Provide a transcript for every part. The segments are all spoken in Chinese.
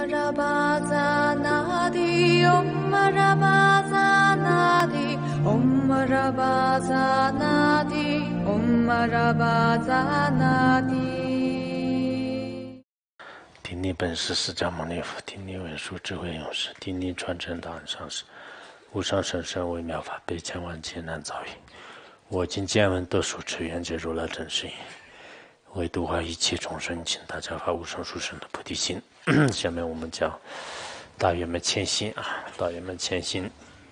Marabazanadi, Om Marabazanadi, Om Marabazanadi, Om Marabazanadi。 顶礼本师释迦牟尼佛，顶礼文殊智慧勇士，顶礼传承大恩上师，无上甚深微妙法，百千万劫难遭遇。我今见闻得受持愿解如来真实义，为度化一切众生，请大家发无上殊胜的菩提心。下面我们讲大圆满谦心啊，大圆满谦心。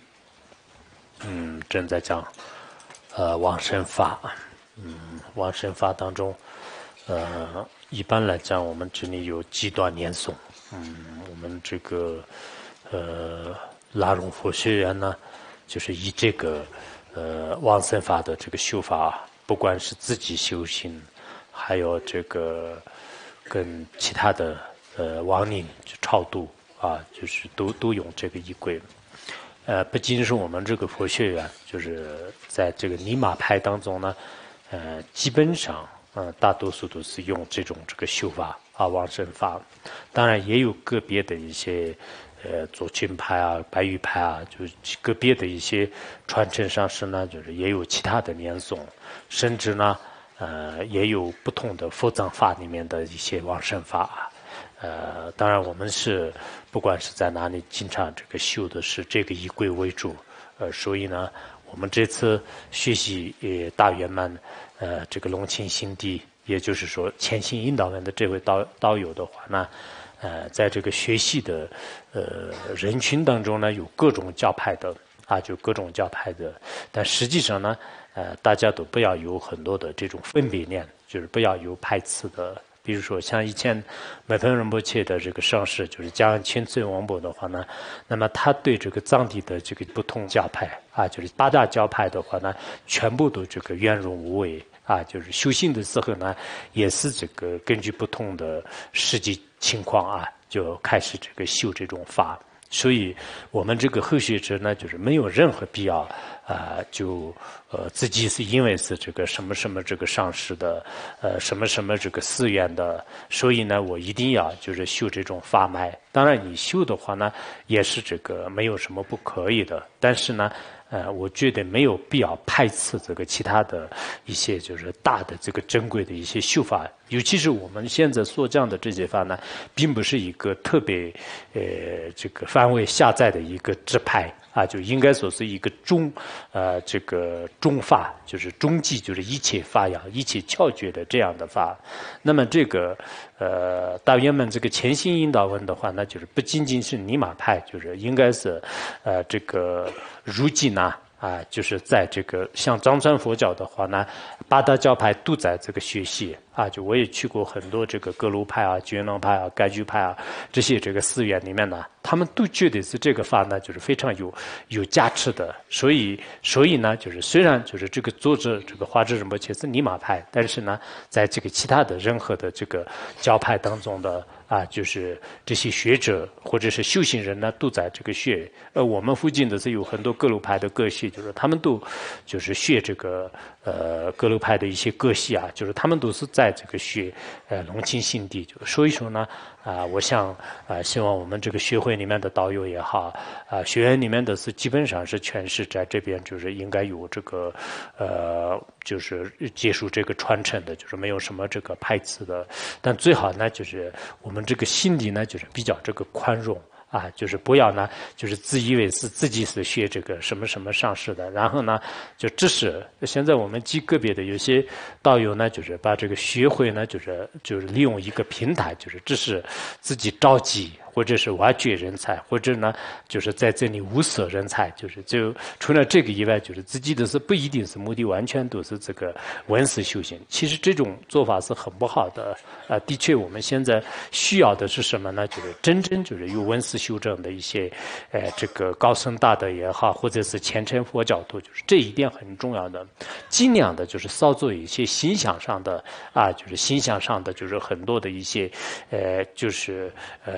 正在讲往生法。往生法当中，一般来讲，我们这里有几段念诵。我们这个拉荣佛学院呢，就是以这个往生法的这个修法，不管是自己修行，还有这个跟其他的亡灵就超度啊，就是都用这个仪轨。不仅是我们这个佛学院，就是在这个尼玛派当中呢，基本上大多数都是用这个修法啊，往生法。当然也有个别的一些左群派啊、白玉派啊，就是个别的一些传承上师呢，就是也有其他的念诵，甚至呢，也有不同的佛藏法里面的一些往生法。当然我们是不管是在哪里，经常这个修的是这个仪轨为主，所以呢，我们这次学习大圆满，这个龙清心地，也就是说潜心引导人的这位道友的话呢，在这个学习的人群当中呢，有各种教派的啊，就各种教派的，但实际上呢，大家都不要有很多的这种分别念，就是不要有排斥的。比如说像以前美芬仁波切的这个上师，就是嘉安千岁王伯的话呢，那么他对这个藏地的这个不同教派啊，就是八大教派的话呢，全部都这个圆融无为啊，就是修行的时候呢，也是这个根据不同的实际情况啊，就开始这个修这种法。所以我们这个后学者呢，就是没有任何必要自己是因为是这个什么什么这个上师的什么什么这个寺院的，所以呢我一定要就是修这种法脉。当然你修的话呢，也是这个没有什么不可以的，但是呢我觉得没有必要排斥这个其他的一些就是大的这个珍贵的一些修法，尤其是我们现在所讲的这些法呢，并不是一个特别这个范围狭窄的一个支派啊，就应该说是一个这个中法，就是中继，就是一切发扬、一切窍诀的这样的法。那么这个大圆满这个潜心引导文的话呢，就是不仅仅是尼玛派，就是应该是这个如今呢就是在这个像藏传佛教的话呢，八大教派都在这个学习啊，就我也去过很多这个格鲁派啊、觉囊派啊、盖居派啊这些这个寺院里面呢，他们都觉得是这个法呢，就是非常有价值的。所以呢，就是虽然就是这个作者这个华智仁波切是尼玛派，但是呢，在这个其他的任何的这个教派当中的就是这些学者或者是修行人呢，都在这个学。我们附近的是有很多格鲁派的各系，就是他们都就是学这个格鲁派的一些各系啊，就是他们都是在这个学龙清心地。所以说呢，我想希望我们这个学会里面的导游也好，学员里面的是基本上是全是在这边，就是应该有这个就是接受这个传承的，就是没有什么这个排斥的。但最好呢，就是我们这个心里呢，就是比较这个宽容。就是不要呢，就是自以为是自己是学这个什么什么上师的，然后呢，就只是现在我们极个别的有些道友呢，就是把这个学会呢，就是利用一个平台，就是只是自己召集或者是挖掘人才，或者呢，就是在这里物色人才，就除了这个以外，就是自己的是不一定是目的完全都是这个文思修行。其实这种做法是很不好的。的确，我们现在需要的是什么呢？就是真正就是有文思修正的一些，这个高僧大德也好，或者是虔诚佛教徒，就是这一点很重要的。尽量的就是少做一些形象上的就是形象上的就是很多的一些就是一些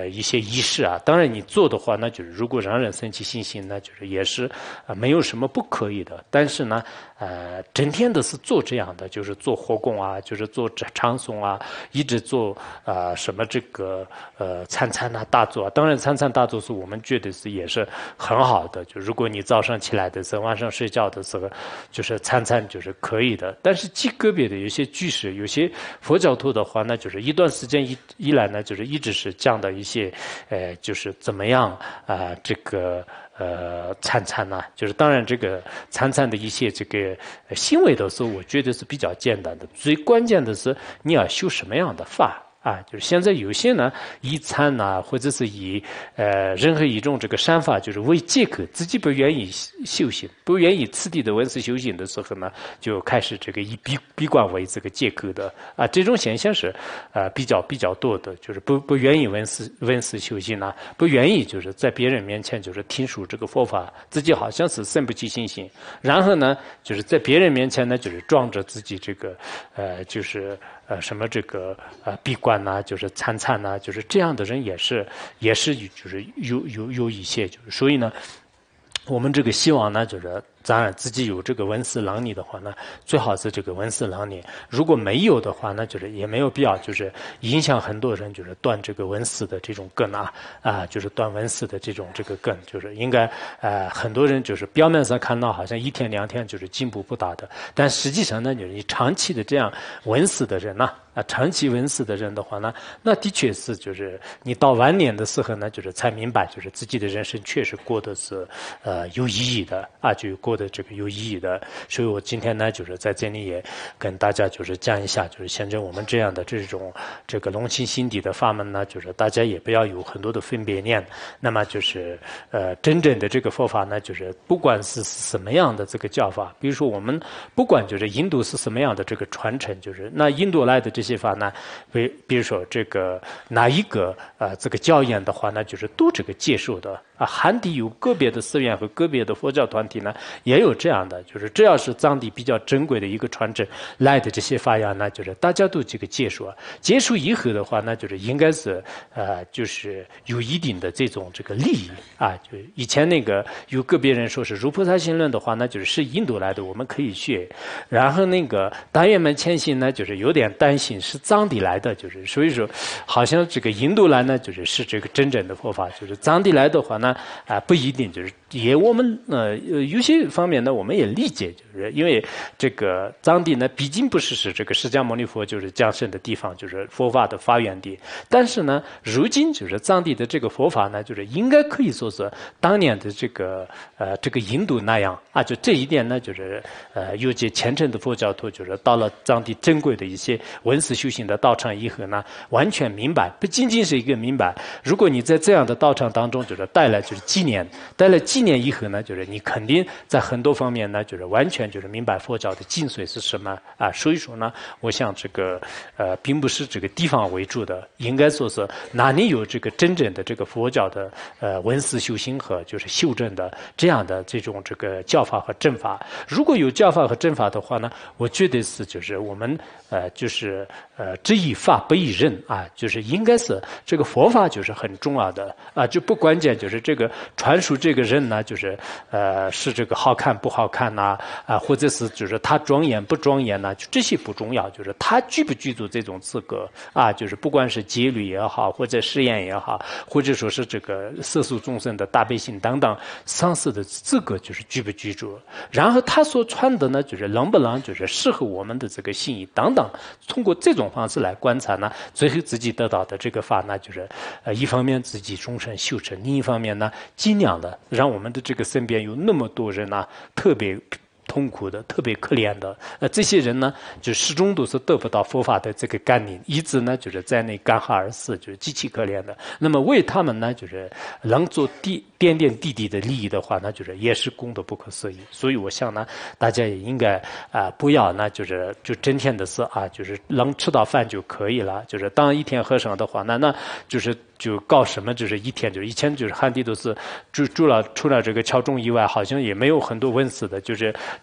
仪式啊。当然你做的话，那就是如果让人升起信心，那就是也是没有什么不可以的。但是呢，整天的是做这样的，就是做活供啊，就是做唱诵啊，一直做什么这个餐啊大做啊。当然餐大做是我们觉得是也是很好的。就如果你早上起来的时候，晚上睡觉的时候，就是餐就是可以的。但是极个别的有些居士，有些佛教徒的话呢，就是一段时间一来呢，就是一直是讲的一些就是怎么样这个参呐，就是当然这个参的一些这个行为的时候，我觉得是比较简单的。最关键的是你要修什么样的法。就是现在有些呢，以参呐，或者是以任何一种这个善法，就是为借口，自己不愿意修行，不愿意次第的闻思修行的时候呢，就开始这个以闭关为这个借口的这种现象是比较多的，就是不愿意闻思修行啊，不愿意就是在别人面前就是听说这个佛法，自己好像是生不起信心，然后呢，就是在别人面前呢，就是装着自己这个就是什么这个闭关呐，就是参呐，就是这样的人也是就是有一些，就是所以呢，我们这个希望呢，就是当然自己有这个闻思能力的话呢，最好是这个闻思能力。如果没有的话呢，就是也没有必要，就是影响很多人，就是断这个闻思的这种根就是断闻思的这种这个根，就是应该很多人就是表面上看到好像一天两天就是进步不大的，但实际上呢，就是你长期的这样闻思的人长期闻思的人的话呢，那的确是就是你到晚年的时候呢，就是才明白，就是自己的人生确实过得是有意义的就过得这个有意义的。所以我今天呢，就是在这里也跟大家就是讲一下，就是现在我们这样的这种这个龙心心底的法门呢，就是大家也不要有很多的分别念。那么就是真正的这个佛法呢，就是不管是什么样的这个教法，比如说我们不管就是印度是什么样的这个传承，就是那印度来的这些法呢，比如说这个哪一个这个教言的话呢，就是都这个接受的汉地有个别的寺院和个别的佛教团体呢，也有这样的，就是只要是藏地比较珍贵的一个传承来的这些法样呢，就是大家都这个接受接受以后的话呢，就是应该是就是有一定的这种这个利益就以前那个有个别人说是如菩萨行论的话呢，就是印度来的，我们可以学。然后那个大圆满前行呢，就是有点担心是藏地来的，就是所以说好像这个印度来呢，就是这个真正的佛法，就是藏地来的话呢不一定，就是也我们有些方面呢，我们也理解，就是因为这个藏地呢，毕竟不是这个释迦牟尼佛就是降生的地方，就是佛法的发源地。但是呢，如今就是藏地的这个佛法呢，就是应该可以说是当年的这个印度那样就这一点呢，就是有些虔诚的佛教徒，就是到了藏地珍贵的一些闻思修行的道场以后呢，完全明白，不仅仅是一个明白。如果你在这样的道场当中，就是带来就是纪念以后呢，就是你肯定在很多方面呢，就是完全就是明白佛教的精髓是什么所以说呢，我想这个并不是这个地方为主的，应该说是哪里有这个真正的这个佛教的闻思修行和就是修正的这样的这种这个教法和正法。如果有教法和正法的话呢，我觉得是就是我们就是只以法不以人就是应该是这个佛法就是很重要的就不关键就是这个传输这个人呢，就是是这个好看不好看或者是就是他庄严不庄严就这些不重要，就是他具不具足这种资格就是不管是戒律也好，或者誓言也好，或者说是这个色受众生的大悲心等等上师的资格就是具不具足，然后他所传的呢，就是能不能就是适合我们的这个心意等等，通过这种方式来观察呢，最后自己得到的这个法呢，就是一方面自己终身修成，另一方面呢，尽量的让我们的这个身边有那么多人特别痛苦的，特别可怜的这些人呢，就始终都是得不到佛法的这个甘霖，一直呢就是在那干哈而死，就是极其可怜的。那么为他们呢，就是能做点点滴滴的利益的话呢，就是也是功德不可思议。所以我想呢，大家也应该不要呢，就整天的是就是能吃到饭就可以了。就是当一天和尚的话，那就是就搞什么，就是一天就是以前就是汉地都是除了这个敲钟以外，好像也没有很多闻思的，就是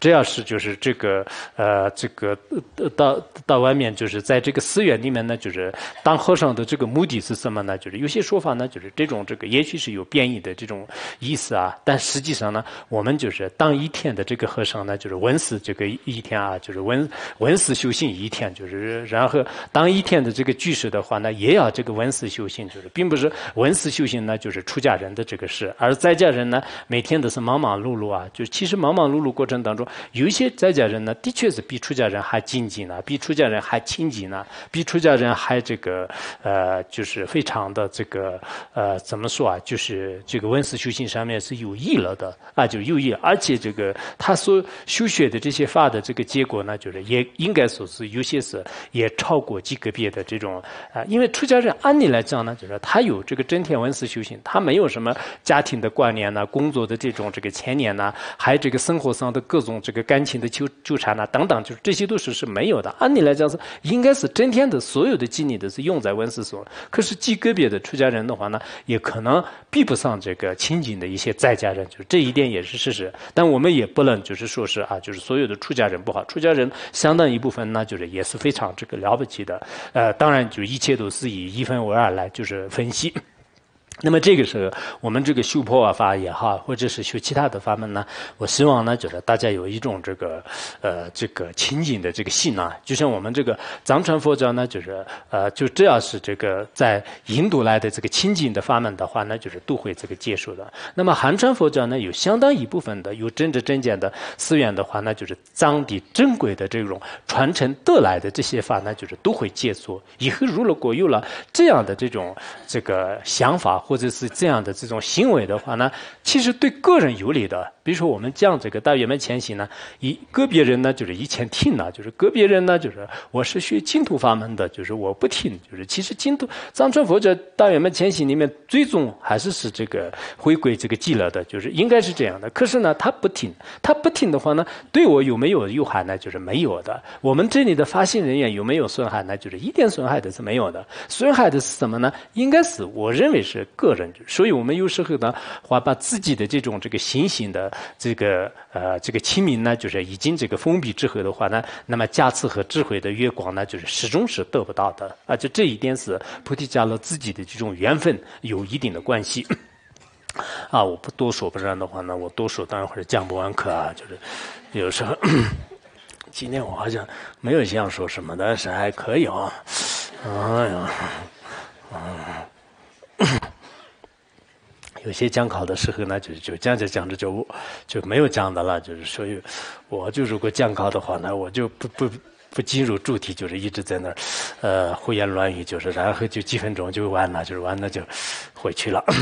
这要是就是这个到外面就是在这个寺院里面呢，就是当和尚的这个目的是什么呢？就是有些说法呢，就是这个也许是有变异的这种意思啊，但实际上呢，我们就是当一天的这个和尚呢，就是闻思这个一天啊，就是闻思修行一天，就是然后当一天的这个居士的话呢，也要这个闻思修行，就是并不是闻思修行呢，就是出家人的这个事，而在家人呢，每天都是忙忙碌碌啊，就其实忙忙碌碌过程当中，有一些在家人呢，的确是比出家人还精进呢，比出家人还亲近呢，比出家人还这个就是非常的这个怎么说啊，就是这个闻思修行上面是有益了的啊，就有益，而且这个他所修学的这些法的这个结果呢，就是也应该说是有些是也超过极个别的这种因为出家人按理来讲呢，就是他有这个真天闻思修行，他没有什么家庭的观念呐、工作的这种这个牵念呐，还有这个生活上的各种这个感情的纠缠呐等等，就是这些都是没有的。按理来讲是应该是真天的所有的精力都是用在闻思所，可是极个别的出家人的话呢，也可能比不上这个亲近的一些在家人，就是这一点也是事实。但我们也不能就是说是就是所有的出家人不好，出家人相当一部分呢，就是也是非常这个了不起的。当然就一切都是以一分为二来就是分析。那么这个时候，我们这个修破法也好，或者是修其他的法门呢，我希望呢，就是大家有一种这个亲近的这个心啊，就像我们这个藏传佛教呢，就是就只要是这个在印度来的这个亲近的法门的话呢，就是都会这个接受的。那么汉传佛教呢，有相当一部分的有真知真见的寺院的话呢，就是藏地珍贵的这种传承得来的这些法呢，就是都会接受。以后如果有了这样的这种这个想法，或者是这样的这种行为的话呢，其实对个人有利的。比如说我们讲这个大圆满前行呢，个别人呢就是以前听了，就是个别人呢就是我是学净土法门的，就是我不听，就是其实净土藏传佛教大圆满前行里面最终还是这个回归这个极乐的，就是应该是这样的。可是呢，他不听的话呢，对我有没有有害呢？就是没有的。我们这里的发心人员有没有损害呢？就是一点损害的是没有的。损害的是什么呢？应该是我认为是个人，所以我们有时候呢，把自己的这种这个心性的这个清明呢，就是已经这个封闭之后的话呢，那么加持和智慧的月光呢，就是始终是得不到的啊。就这一点是菩提伽罗自己的这种缘分有一定的关系。我不多说，不然的话呢，我多说待会儿讲不完课啊。就是有时候，今天我好像没有想说什么，但是还可以啊。哎呀，有些讲考的时候呢，就讲着讲着就没有讲的了，就是所以，我就如果讲考的话呢，我就不进入主题，就是一直在那儿胡言乱语，就是然后就几分钟就完了，就是完了就回去了。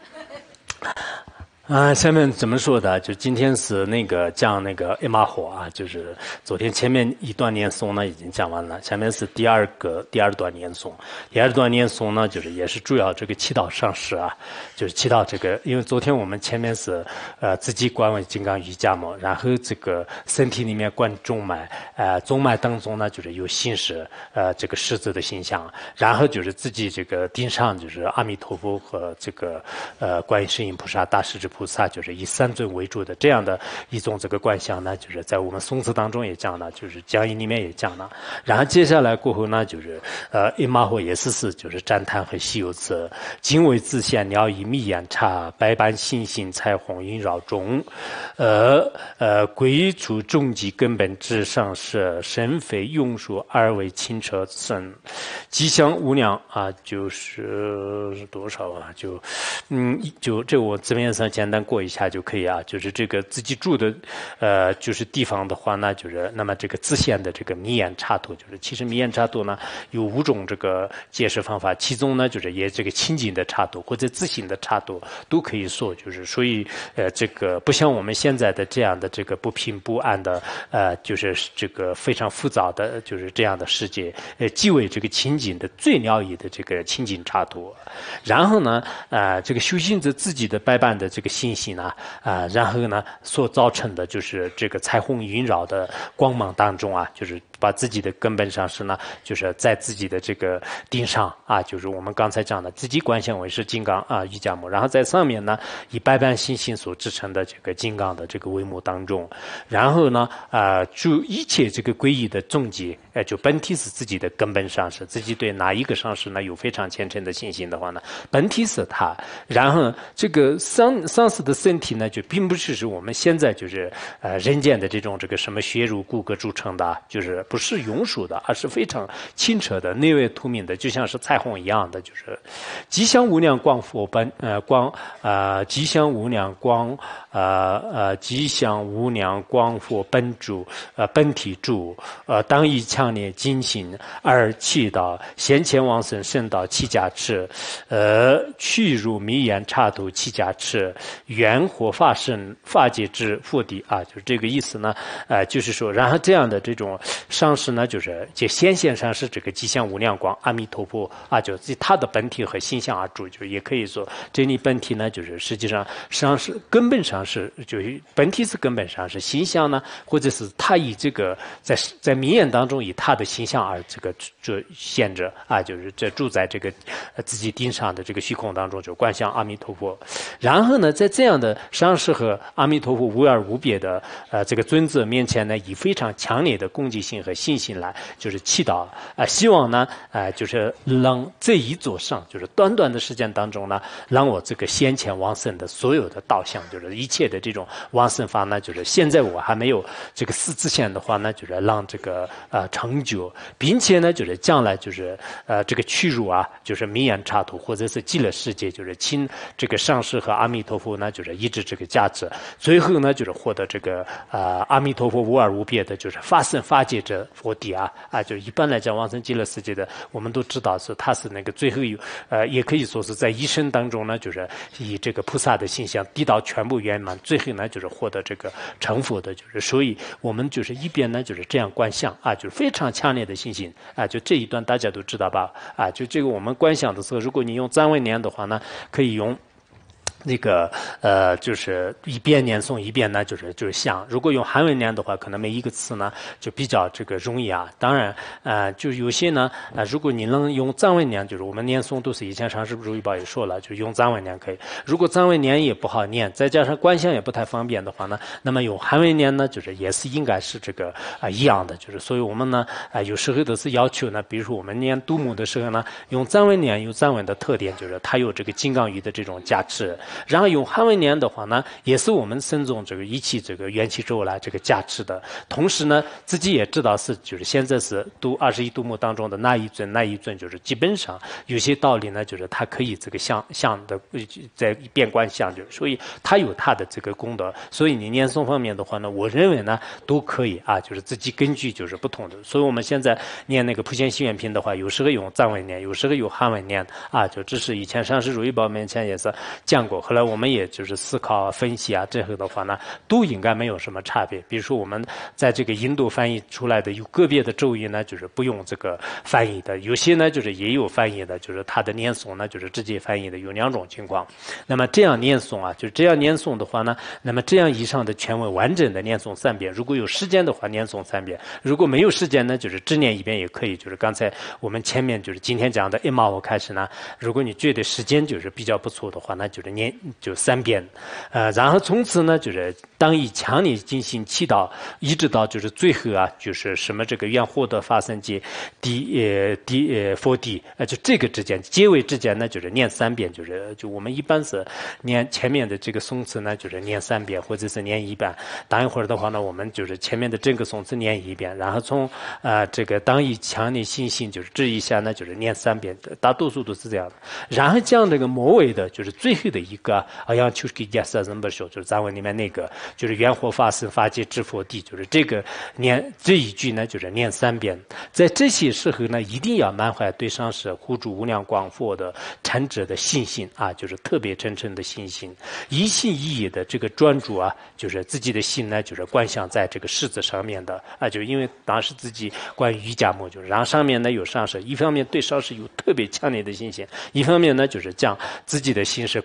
下面怎么说的？就今天是那个讲那个一马火啊，就是昨天前面一段念诵呢已经讲完了，下面是第二段念诵。第二段念诵呢，就是也是主要这个祈祷上师啊，就是祈祷这个，因为昨天我们前面是自己观为金刚瑜伽嘛，然后这个身体里面观中脉，中脉当中呢就是有心识这个狮子的形象，然后就是自己这个顶上就是阿弥陀佛和这个观世音菩萨、大势至菩萨，就是以三尊为主的这样的一种这个观想呢，就是在我们诵词当中也讲了，就是讲义里面也讲了。然后接下来过后呢，就是一马火也是就是赞叹和西游词，经纬自现鸟以密眼叉，百般星星彩虹萦绕中，归处终极根本至上是身非庸俗而为清澈身，吉祥无量啊，就是多少啊？就这我字面上简单过一下就可以啊。就是这个自己住的就是地方的话呢，就是那么这个自现的这个密眼插图，就是其实密眼插图呢有5种这个解释方法，其中呢就是也这个清净的插图或者自信的插图都可以说，就是所以这个不像我们现在的这样的这个不平不安的就是这个非常复杂的就是这样的世界，即为这个清净的最了义的这个清净插图。然后呢这个修行者自己的百般的这个信心呢然后呢所造成的就是这个彩虹萦绕的光芒当中啊，就是把自己的根本上是呢，就是在自己的这个顶上啊，就是我们刚才讲的自己观想为是金刚啊瑜伽木，然后在上面呢以百般信心所制成的这个金刚的这个帷幕当中，然后呢就一切这个皈依的终极，就本体是自己的根本上师，自己对哪一个上师呢有非常虔诚的信心的话呢，本体是他，然后这个上师的身体呢，就并不是我们现在就是人间的这种这个什么血肉骨骼铸成的，就是不是庸俗的，而是非常清澈的、内外透明的，就像是彩虹一样的，就是吉祥无量光佛本吉祥无量光吉祥无量光佛本主本体主当以强烈精行而祈祷先前往生圣道七加持去入迷眼插头七加持缘火法身法界之佛地啊，就是这个意思呢。就是说，然后这样的这种上师呢，就是就显现上是这个吉祥无量光阿弥陀佛啊，就是他的本体和形象而住，就也可以说这里本体呢，就是实际上上是根本上是就是本体是根本上是形象呢，或者是他以这个在迷眼当中以他的形象而这个现着啊，就是这住在这个自己顶上的这个虚空当中，就观想阿弥陀佛。然后呢，在这样的上师和阿弥陀佛无二无别的这个尊者面前呢，以非常强烈的恭敬心和信心来，就是祈祷希望呢就是让这一座上，就是短短的时间当中呢，让我这个先前往生的所有的道相，就是一切的这种往生法呢，就是现在我还没有这个四之前的话呢，就是让这个成就，并且呢，就是将来就是这个去入啊，就是弥延刹土或者是极乐世界，就是亲这个上师和阿弥陀佛呢，就是一直这个价值，最后呢，就是获得这个阿弥陀佛无二无别的，就是法身法界者佛地啊，就是一般来讲往生极乐世界的，我们都知道是他是那个最后也可以说是在一生当中呢，就是以这个菩萨的形象地道全部圆满，最后呢就是获得这个成佛的，就是所以我们就是一边呢就是这样观想就是非常强烈的信心就这一段大家都知道吧就这个我们观想的时候，如果你用藏文念的话呢，可以用那个就是一边念诵一边呢，就是像如果用韩文念的话，可能每一个词呢就比较这个容易当然就有些呢如果你能用藏文念，就是我们念诵都是以前上师如意宝也说了，就用藏文念可以。如果藏文念也不好念，再加上观想也不太方便的话呢，那么用韩文念呢，就是也是应该是这个一样的，就是所以我们呢有时候都是要求呢，比如说我们念度母的时候呢，用藏文念有藏文的特点，就是它有这个金刚语的这种加持。然后用汉文念的话呢，也是我们身中这个一起这个元气咒来这个加持的。同时呢，自己也知道是就是现在是读21度母当中的那一尊，就是基本上有些道理呢，就是它可以这个相的在变观相，就是所以它有它的这个功德。所以你念诵方面的话呢，我认为呢都可以就是自己根据就是不同的。所以我们现在念那个普贤行愿品的话，有时候用藏文念，有时候用汉文念就这是以前上师如意宝面前也是讲过。后来我们也就是思考分析这后的话呢，都应该没有什么差别。比如说我们在这个印度翻译出来的有个别的咒语呢，就是不用这个翻译的，有些呢就是也有翻译的，就是它的念诵呢就是直接翻译的，有两种情况。那么这样念诵就是这样念诵的话呢，那么这样以上的全文完整的念诵3遍，如果有时间的话念诵3遍，如果没有时间呢，就是只念1遍也可以。就是刚才我们前面就是今天讲的1毛开始呢，如果你觉得时间就是比较不错的话，那就是念就3遍，然后从此呢，就是当以强烈进行祈祷，一直到就是最后就是什么这个愿获得法身界佛地，就这个之间结尾之间呢，就是念3遍，就我们一般是念前面的这个颂词呢，就是念3遍，或者是念1遍。等一会儿的话呢，我们就是前面的整个颂词念1遍，然后从这个当以强烈信心就是这一下呢，就是念3遍，大多数都是这样的。然后将这个末尾的，就是最后的一个像就是给亚萨人不说，就是藏文里面那个就是愿获法身法界之佛地，就是这个念这一句呢，就是念3遍。在这些时候呢，一定要满怀对上师护主无量光佛的诚者的信心就是特别真诚的信心，一心一意的这个专注就是自己的心呢，就是观想在这个狮子上面的就因为当时自己观瑜伽木，就是然后上面呢有上师，一方面对上师有特别强烈的信心，一方面呢就是将自己的心是观想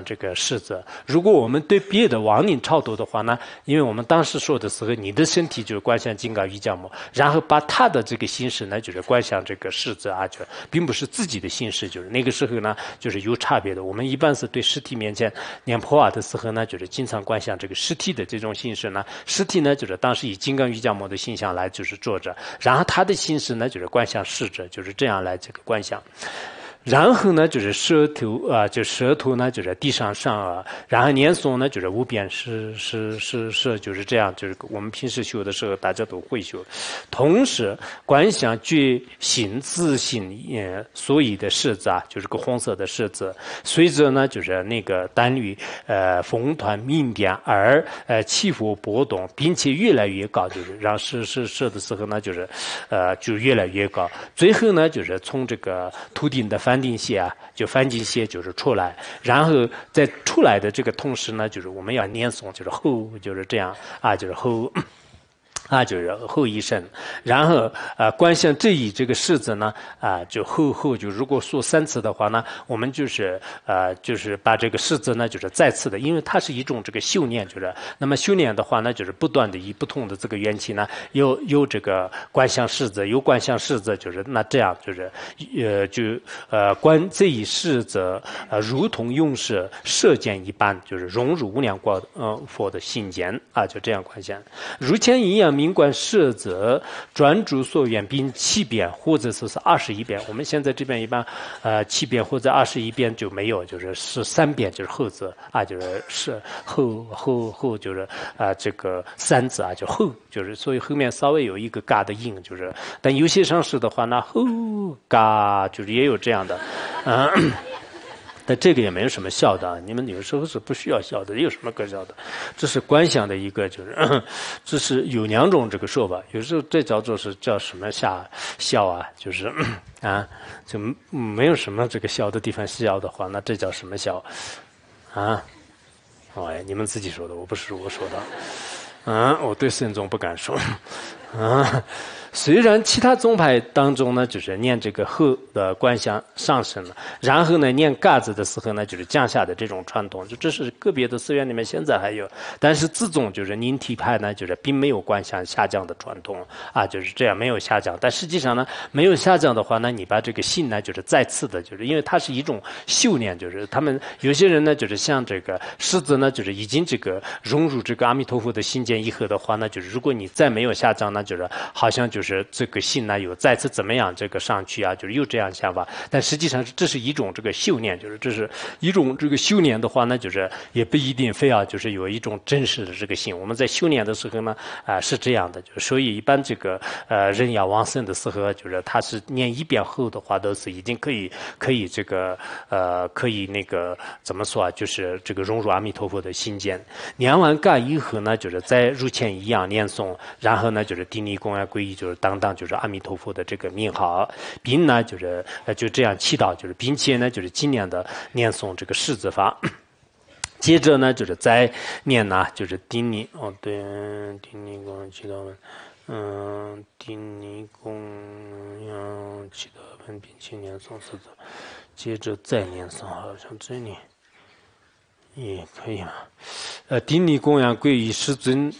这个世子。如果我们对别的亡灵超度的话呢，因为我们当时说的时候，你的身体就是观想金刚瑜伽母，然后把他的这个心识呢，就是观想这个世子啊，就并不是自己的心识，就是那个时候呢，就是有差别的。我们一般是对尸体面前念破瓦的时候呢，就是经常观想这个尸体的这种心识呢，尸体呢就是当时以金刚瑜伽母的形象来就是坐着，然后他的心识呢就是观想逝者，就是这样来这个观想。然后呢，就是舌头啊，就舌头呢，就在地上上啊，然后念诵呢，就是无边是，就是这样，就是我们平时修的时候，大家都会修。同时，观想觉醒自性所以的式子啊，就是个红色的式子，随着呢，就是那个单律风团明点而起伏波动，并且越来越高，就是让是的时候呢，就是就越来越高，最后呢，就是从这个头顶的梵定穴啊，就梵净穴就是出来，然后在出来的这个同时呢，就是我们要念诵，就是后，就是这样啊，就是后。啊，就是后一声，然后观想这一这个式子呢，就后就如果说3次的话呢，我们就是把这个式子呢，就是再次的，因为它是一种这个修炼，就是那么修炼的话呢，就是不断的以不同的这个缘起呢，有这个观想式子，有观想式子，就是那这样就是观这一式子如同用是射箭一般，就是融入无量光佛的心间啊，就这样观想，如前一样。明观式子专注所愿，并7遍或者是21遍。我们现在这边一般7遍或者21遍就没有，就是13遍就是后字啊，就是后就是这个3字啊，就后就是所以后面稍微有一个嘎的音，就是但有些上师的话呢后嘎就是也有这样的但这个也没有什么笑的啊，你们有时候是不需要笑的，有什么可笑的？这是观想的一个，就是这是有2种这个说法，有时候这叫什么笑啊？就是就没有什么这个笑的地方笑的话，那这叫什么笑啊？哎，你们自己说的，我不是我说的。我对僧众不敢说。虽然其他宗派当中呢，就是念这个后的观想上升了，然后呢念嘎子的时候呢，就是降下的这种传统，就这是个别的寺院里面现在还有，但是自宗就是宁体派呢，就是并没有观想下降的传统啊，就是这样没有下降。但实际上呢，没有下降的话呢，你把这个心呢，就是再次的，就是因为它是一种修炼，就是他们有些人呢，就是像这个狮子呢，就是已经这个融入这个阿弥陀佛的心间以后的话呢，就是如果你再没有下降呢，就是好像就是这个心呢有再次怎么样这个上去啊，就是有这样想法，但实际上这是一种这个修炼，就是这是一种这个修炼的话呢，就是也不一定非要就是有一种真实的这个心。我们在修炼的时候呢，是这样的，就是所以一般这个人要往生的时候，就是他是念1遍后的话，都是已经可以这个可以那个怎么说啊，就是这个融入阿弥陀佛的心间。念完嘎以后呢，就是再如前一样念诵，然后呢就是顶礼供养皈依，就是当就是阿弥陀佛的这个名号，并呢就是就这样祈祷，就是并且呢就是尽量的念诵这个誓字法。接着呢就是再念呢就是顶礼对，顶礼供养祈祷文，顶礼供养祈祷文，并且念诵誓字，接着再念诵，好像这里也可以嘛。顶礼供养皈依世尊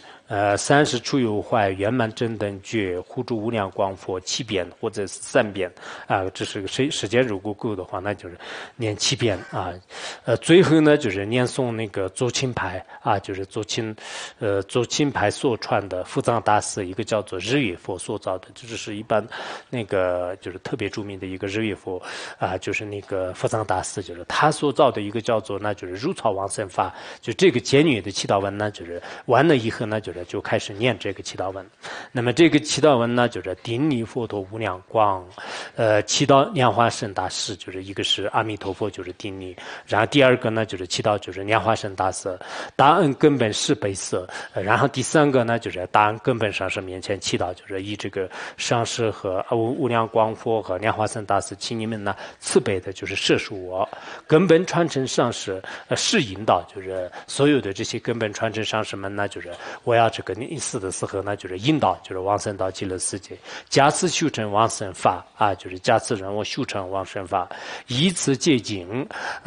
30处有坏圆满真等觉护住无量光佛7遍或者是3遍这是个时间如果够的话，那就是念7遍啊。最后呢就是念诵那个左钦牌就是左钦牌所传的福藏大师一个叫做日月佛所造的，这是一般那个就是特别著名的一个日月佛就是那个福藏大师，就是他所造的一个叫做那就是如草往生法，就这个简女的祈祷文呢，就是完了以后呢就开始念这个祈祷文。那么这个祈祷文呢，就是顶礼佛陀无量光，祈祷莲花生大师，就是一个是阿弥陀佛，就是顶礼，然后第2个呢就是祈祷就是莲花生大师，大恩根本是悲色，然后第3个呢就是大恩根本上师面前祈祷，就是以这个上师和无量光佛和莲花生大师，请你们呢慈悲的就是摄受我根本传承上师是引导，就是所有的这些根本传承上师们呢，就是我要这个你死的时候呢，就是引导，就是往生到极乐世界，加持修成往生法就是加持人我修成往生法，以此戒警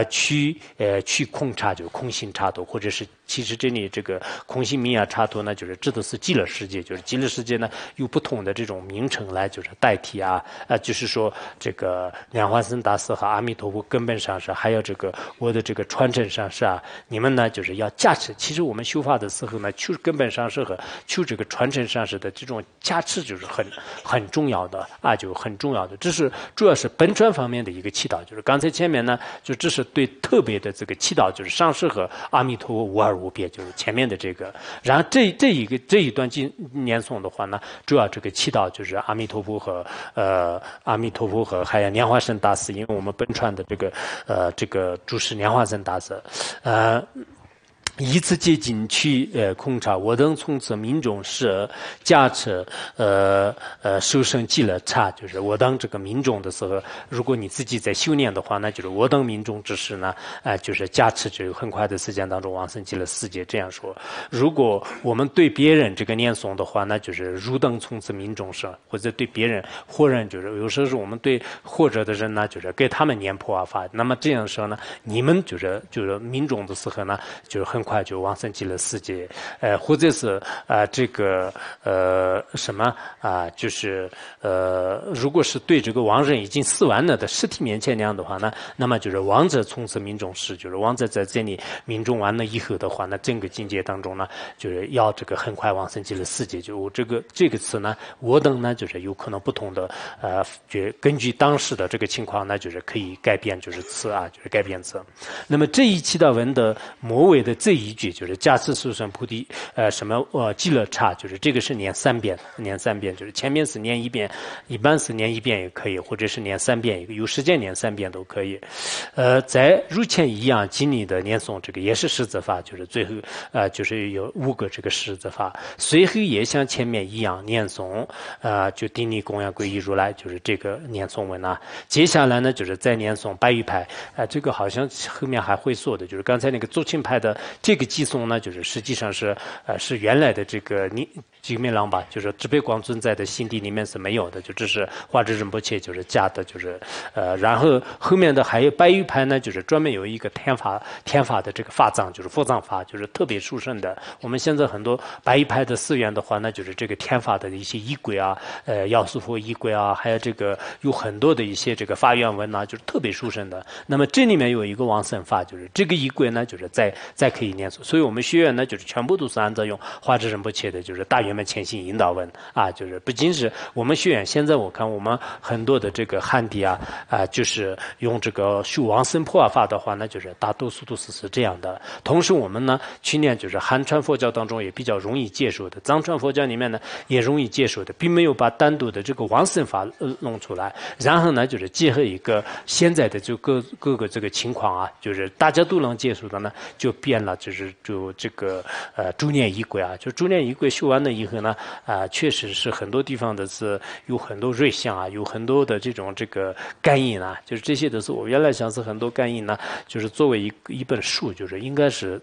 去空刹，就是空性刹土，或者是其实这里这个空性密呀刹土呢，就是指的是极乐世界，就是极乐世界呢有不同的这种名称来就是代替啊，就是说这个莲花生大师和阿弥陀佛根本上是，还有这个我的这个传承上是啊，你们呢就是要加持。其实我们修法的时候呢，求根本上是和求这个传承上是的这种加持就是很重要的啊，就很重要的。这是主要是本传方面的一个祈祷，就是刚才前面呢，就这是对特别的这个祈祷，就是上师和阿弥陀佛无二无别，就是前面的这个。然后这一段念诵的话呢，主要这个祈祷就是阿弥陀佛和还有莲花生大师，因为我们本传的这个主是莲花生大师，以此接近去空察，我等从此民众是加持受生极乐刹，就是我等这个民众的时候，如果你自己在修炼的话，那就是我等民众之时呢，就是加持这个很快的时间当中往生极乐世界。这样说，如果我们对别人这个念诵的话，那就是如等从此民众生，或者对别人活人，就是有时候是我们对活着的人呢，就是给他们念破啊法。那么这样说呢，你们就是民众的时候呢，就是很快就往生极乐世界，或者是这个什么就是如果是对这个亡人已经死完了的尸体面前那样的话呢，那么就是亡者从此民众时，就是亡者在这里民众完了以后的话呢，整个境界当中呢，就是要这个很快往生极乐世界。就这个词呢，我等呢就是有可能不同的就根据当时的这个情况呢，就是可以改变就是词啊，就是改变词。那么这一祈祷文的末尾的这一句就是加持受生菩提极乐刹，就是这个是念3遍，就是前面是念1遍，一般是念1遍也可以，或者是念3遍，有时间念3遍都可以。在如前一样经里的念诵，这个也是十字法，就是最后就是有5个这个十字法，随后也像前面一样念诵就顶礼供养皈依如来，就是这个念诵文啊。接下来呢，就是再念诵白玉派，这个好像后面还会说的，就是刚才那个祖钦派的这个寄诵呢，就是实际上是原来的这个吉美郎吧，就是智悲光尊在的心地里面是没有的，就这是华智仁波切就是加的，就是然后后面的还有白玉派呢，就是专门有一个天法的这个法藏，就是佛藏法，就是特别殊胜的。我们现在很多白玉派的寺院的话呢，就是这个天法的一些仪轨啊，药师佛仪轨啊，还有这个有很多的一些这个法愿文啊，就是特别殊胜的。那么这里面有一个往生法，就是这个仪轨呢，就是再可以念诵。所以我们学院呢，就是全部都是按照用华智仁波切的，就是大圆满前行引导文啊，就是不仅是我们学院，现在我看我们很多的这个汉地就是用这个修往生破法的话呢，就是大多数都是这样的。同时我们呢，去年就是汉传佛教当中也比较容易接受的，藏传佛教里面呢也容易接受的，并没有把单独的这个往生法弄出来。然后呢，就是结合一个现在的就各个这个情况啊，就是大家都能接受的呢，就变了，就这个诸念仪轨啊，就诸念仪轨修完了以后呢，确实是很多地方的是有很多瑞相啊，有很多的这个感应啊，就是这些都是我原来想是很多感应呢，就是作为一本书，就是应该是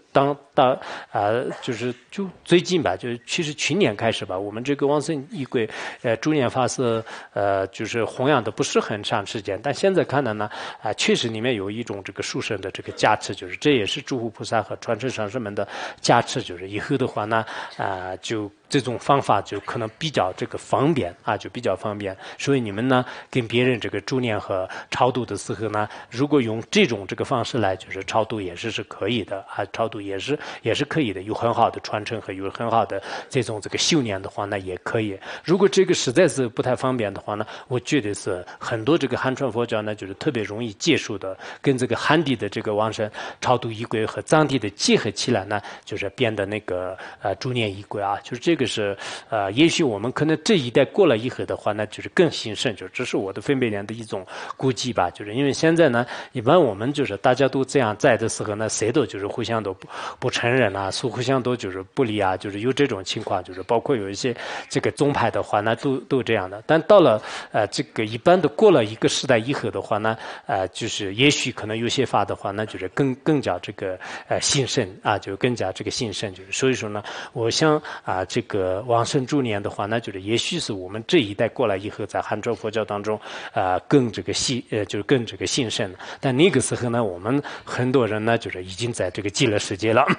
就最近吧，就是其实去年开始吧，我们这个往生仪轨诸念法是就是弘扬的不是很长时间，但现在看来呢，确实里面有一种这个殊胜的这个加持，就是这也是诸佛菩萨和传承上师们的加持，就是以后的话呢，就这种方法就可能比较这个方便啊，就比较方便。所以你们呢，跟别人这个助念和超度的时候呢，如果用这个方式来就是超度也是可以的啊，超度也是可以的，有很好的传承和有很好的这个修炼的话呢，也可以。如果这个实在是不太方便的话呢，我觉得是很多这个汉传佛教呢，就是特别容易接受的，跟这个汉地的这个往生超度仪轨和藏地的结合起来呢，就是变得那个助念仪轨啊，就是这个是也许我们可能这一代过了以后的话呢，就是更兴盛，就这是我的分别念的一种估计吧。就是因为现在呢，一般我们就是大家都这样在的时候呢，谁都就是互相都不承认啊，互相都就是不理啊，就是有这种情况，就是包括有一些这个宗派的话呢，都这样的。但到了这个一般的过了一个时代以后的话呢，就是也许可能有些法的话呢，就是更加这个兴盛啊，就更加这个兴盛。就是所以说呢，我想这个往生诸年的话，那就是也许是我们这一代过来以后，在汉传佛教当中，更这个就是更这个兴盛。但那个时候呢，我们很多人呢，就是已经在这个极乐世界了。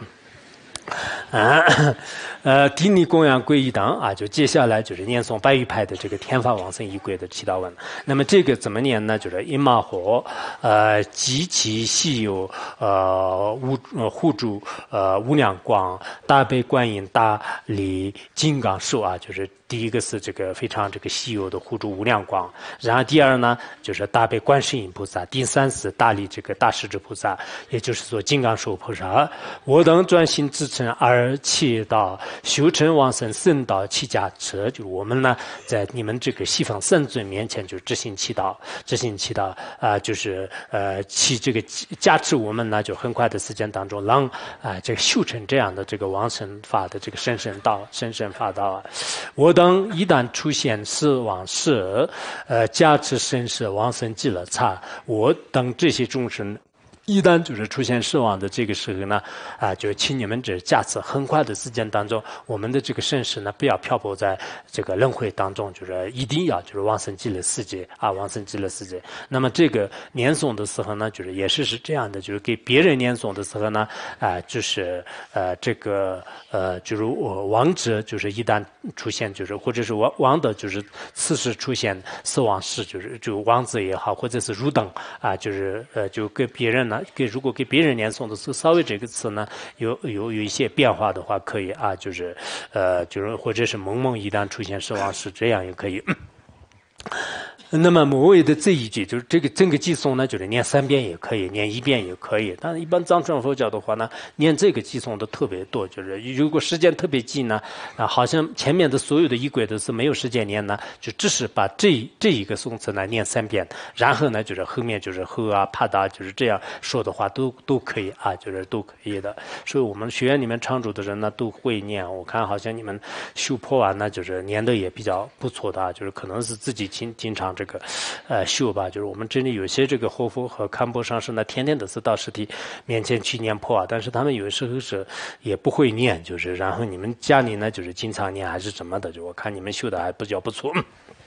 地尼供养皈依等啊，就接下来就是念诵白玉派的这个天法往生仪轨的祈祷文。那么这个怎么念呢？就是音麻火，极其稀有，护住，无量光，大悲观音，大力金刚寿啊，就是。第一个是这个非常这个稀有的护住无量光，然后第二呢就是大悲观世音菩萨，第三是大力这个大势至菩萨，也就是说金刚手菩萨。我等专心至诚而祈祷修成往生圣道七加持，就是我们呢在你们这个西方圣尊面前就执行祈祷，就是祈这个加持我们呢就很快的时间当中让这个修成这样的这个往生法的这个深深法道啊。我等一旦出现死亡时，加持生死往生极乐刹，我等这些众生。一旦就是出现死亡的这个时候呢，就请你们这加持很快的时间当中，我们的这个生死呢，不要漂泊在这个轮回当中，就是一定要就是往生极乐世界啊，往生极乐世界。那么这个念诵的时候呢，就是也是这样的，就是给别人念诵的时候呢，就是这个就是亡者就是一旦出现就是或者是亡的就是此时出现死亡时，就亡者也好，或者是入等就是就给别人呢。如果给别人念诵的时候，稍微这个词呢有一些变化的话，可以就是或者是蒙一旦出现死亡时，这样也可以。那么末尾的这一句就是这个整个偈颂呢，就是念3遍也可以，念1遍也可以。但是一般藏传佛教的话呢，念这个偈颂的特别多，就是如果时间特别紧呢，好像前面的所有的仪轨都是没有时间念呢，就只是把这一个颂词呢念3遍，然后呢就是后面就是后帕达就是这样说的话都可以就是都可以的。所以我们学院里面常住的人呢都会念，我看好像你们修破完呢就是念的也比较不错的就是可能是自己经常这个修吧，就是我们这里有些这个活佛和堪波上师呢，天天都是到实体面前去念破但是他们有时候是也不会念，就是然后你们家里呢就是经常念还是怎么的，就我看你们修的还比较不错。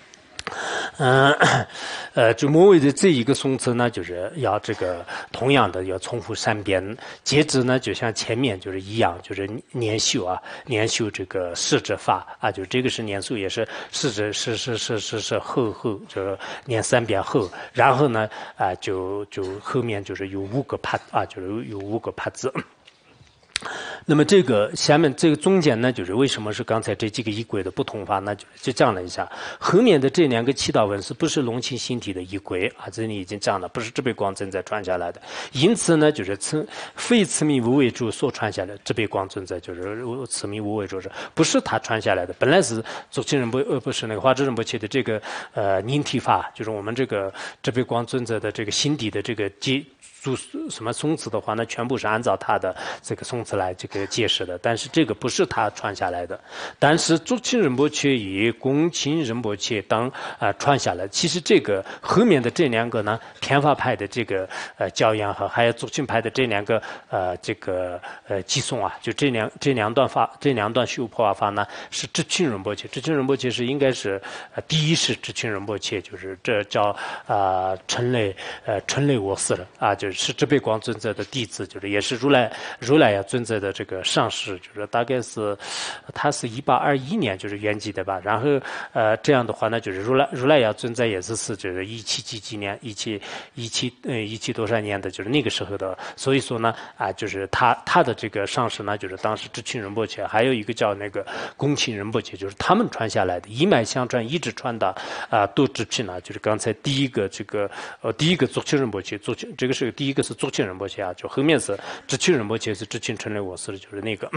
就末尾的这一个颂词呢，就是要这个同样的要重复3遍，接着呢就像前面就是一样，就是念修这个释者法就这个是念诵也是释者是后就是念3遍后，然后呢就后面就是有5个帕就是有5个帕字。那么这个下面这个中间呢，就是为什么是刚才这几个仪轨的不同法呢？就讲了一下，后面的这2个祈祷文是不是龙清心体的仪轨这里已经讲了，不是智悲光尊者传下来的，因此呢，就是非慈迷无畏主所传下来的智悲光尊者就是慈迷无畏主不是他传下来的，本来是祖清仁不是那个华智仁波切的这个凝体法，就是我们这个智悲光尊者的这个心底的这个什么颂词的话呢，全部是按照他的这个颂词来这个解释的，但是这个不是他传下来的，但是祖清仁波切与贡清仁波切等传下来。其实这个后面的这2个呢，天法派的这个教言和还有祖清派的这2个这个偈颂就这两段修破法呢，是智清仁波切。智清仁波切是应该是第一是智清仁波切，就是这叫陈雷我死了就是智悲光尊者的弟子，就是也是如来呀尊者的这个上师，就是大概是他是1821年就是圆寂的吧。然后这样的话呢，就是如来呀尊者也是就是17几年17多少年的，就是那个时候的。所以说呢就是他的这个上师呢，就是当时智清仁波切，还有一个叫那个贡清仁波切，就是他们传下来的，一脉相传，一直传到都智清就是刚才第一个这个第一个祖清仁波切，这个是第一个是祖清仁波切就后面是智清仁波切是智清陈雷我师，就是那个。